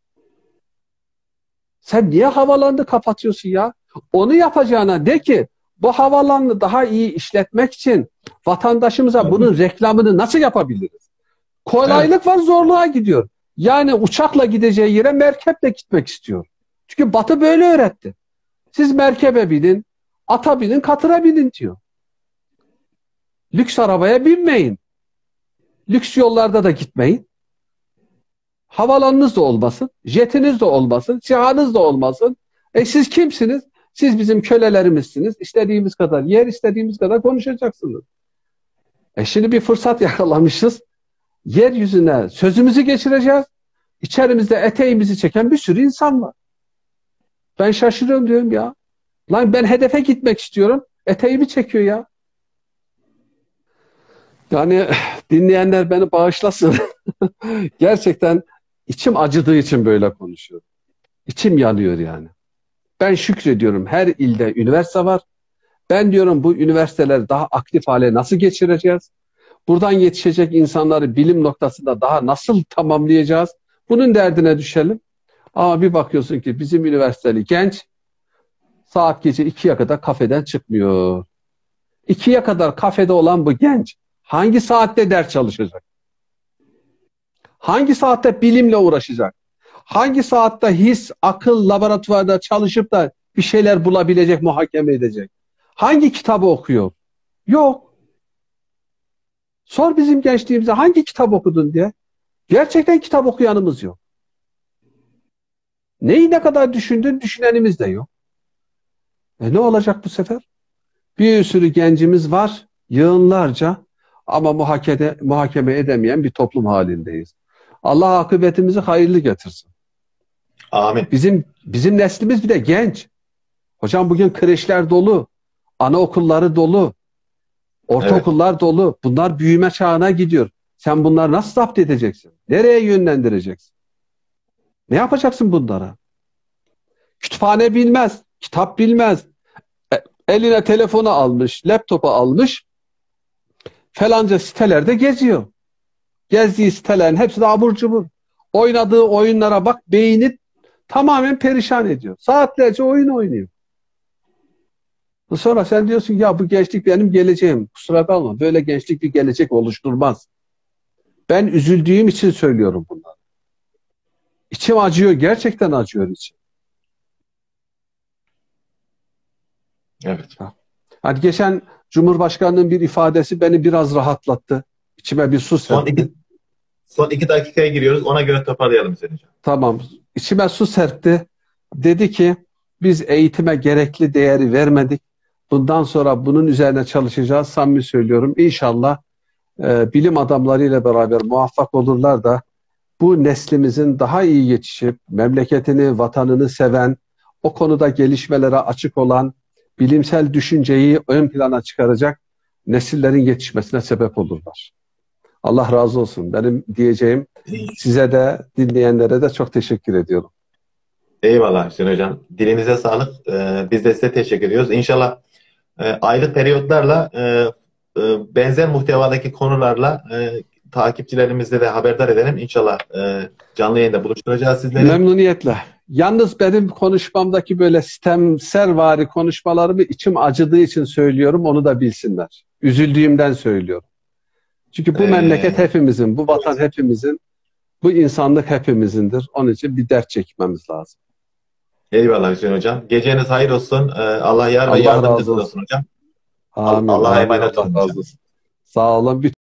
Sen niye havaalanını kapatıyorsun ya? Onu yapacağına de ki bu havaalanını daha iyi işletmek için vatandaşımıza bunun reklamını nasıl yapabiliriz? Kolaylık var, zorluğa gidiyor. Yani uçakla gideceği yere merkeple gitmek istiyor. Çünkü Batı böyle öğretti. Siz merkebe binin, ata binin, katıra binin diyor. Lüks arabaya binmeyin. Lüks yollarda da gitmeyin. Havalanınız da olmasın, jetiniz de olmasın, sihanız da olmasın. E siz kimsiniz? Siz bizim kölelerimizsiniz. İstediğimiz kadar yer, istediğimiz kadar konuşacaksınız. E şimdi bir fırsat yakalamışız. Yeryüzüne sözümüzü geçireceğiz. İçerimizde eteğimizi çeken bir sürü insan var. Ben şaşırıyorum diyorum ya. Lan ben hedefe gitmek istiyorum. Eteğimi çekiyor ya. Yani dinleyenler beni bağışlasın. Gerçekten içim acıdığı için böyle konuşuyorum. İçim yanıyor yani. Ben şükrediyorum. Her ilde üniversite var. Ben diyorum bu üniversiteleri daha aktif hale nasıl geçireceğiz? Buradan yetişecek insanları bilim noktasında daha nasıl tamamlayacağız? Bunun derdine düşelim. Ama bir bakıyorsun ki bizim üniversiteli genç saat gece ikiye kadar kafeden çıkmıyor. ikiye kadar kafede olan bu genç hangi saatte ders çalışacak? Hangi saatte bilimle uğraşacak? Hangi saatte his, akıl laboratuvarda çalışıp da bir şeyler bulabilecek, muhakeme edecek? Hangi kitabı okuyor? Yok. Sor bizim gençliğimize hangi kitap okudun diye. Gerçekten kitap okuyanımız yok. Neyi ne kadar düşündün düşünenimiz de yok. E ne olacak bu sefer? Bir sürü gencimiz var, yığınlarca ama muhakeme, muhakeme edemeyen bir toplum halindeyiz. Allah akıbetimizi hayırlı getirsin. Amin. Bizim bizim neslimiz bir de genç. Hocam bugün kreşler dolu, anaokulları dolu, ortaokullar evet. dolu. Bunlar büyüme çağına gidiyor. Sen bunları nasıl zapt edeceksin? Nereye yönlendireceksin? Ne yapacaksın bunlara? Kütüphane bilmez, kitap bilmez. Eline telefonu almış, laptopu almış, falanca sitelerde geziyor. Gezdiği sitelerin hepsi de abur cubur. Oynadığı oyunlara bak, beyni tamamen perişan ediyor. Saatlerce oyun oynuyor. Sonra sen diyorsun ya bu gençlik benim geleceğim. Kusura bakma, böyle gençlik bir gelecek oluşturmaz. Ben üzüldüğüm için söylüyorum bunları. İçim acıyor, gerçekten acıyor içim. Evet. Hani geçen Cumhurbaşkanı'nın bir ifadesi beni biraz rahatlattı. İçime bir su serpti. Son iki, son iki dakikaya giriyoruz. Ona göre toparlayalım seni. Tamam. İçime su serpti. Dedi ki biz eğitime gerekli değeri vermedik. Bundan sonra bunun üzerine çalışacağız. Samimi söylüyorum. İnşallah e, bilim adamlarıyla beraber muvaffak olurlar da bu neslimizin daha iyi yetişip memleketini, vatanını seven, o konuda gelişmelere açık olan, bilimsel düşünceyi ön plana çıkaracak nesillerin yetişmesine sebep olurlar. Allah razı olsun. Benim diyeceğim size de dinleyenlere de çok teşekkür ediyorum. Eyvallah Hüseyin Hocam. Dilinize sağlık. Ee, biz de size teşekkür ediyoruz. İnşallah e, aylık periyotlarla e, e, benzer muhtevadaki konularla e, takipçilerimizle de haberdar edelim. İnşallah e, canlı yayında buluşturacağız sizleri. Memnuniyetle. Yalnız benim konuşmamdaki böyle sistemservari konuşmalarımı içim acıdığı için söylüyorum. Onu da bilsinler. Üzüldüğümden söylüyorum. Çünkü bu ee, memleket hepimizin, bu vatan hepimizin, bu insanlık hepimizindir. Onun için bir dert çekmemiz lazım. Eyvallah Hüseyin Hocam. Geceniz hayır olsun. Allah yar ve yardımcınız olsun hocam. Amin. Allah'a emanet olun. Sağ olun.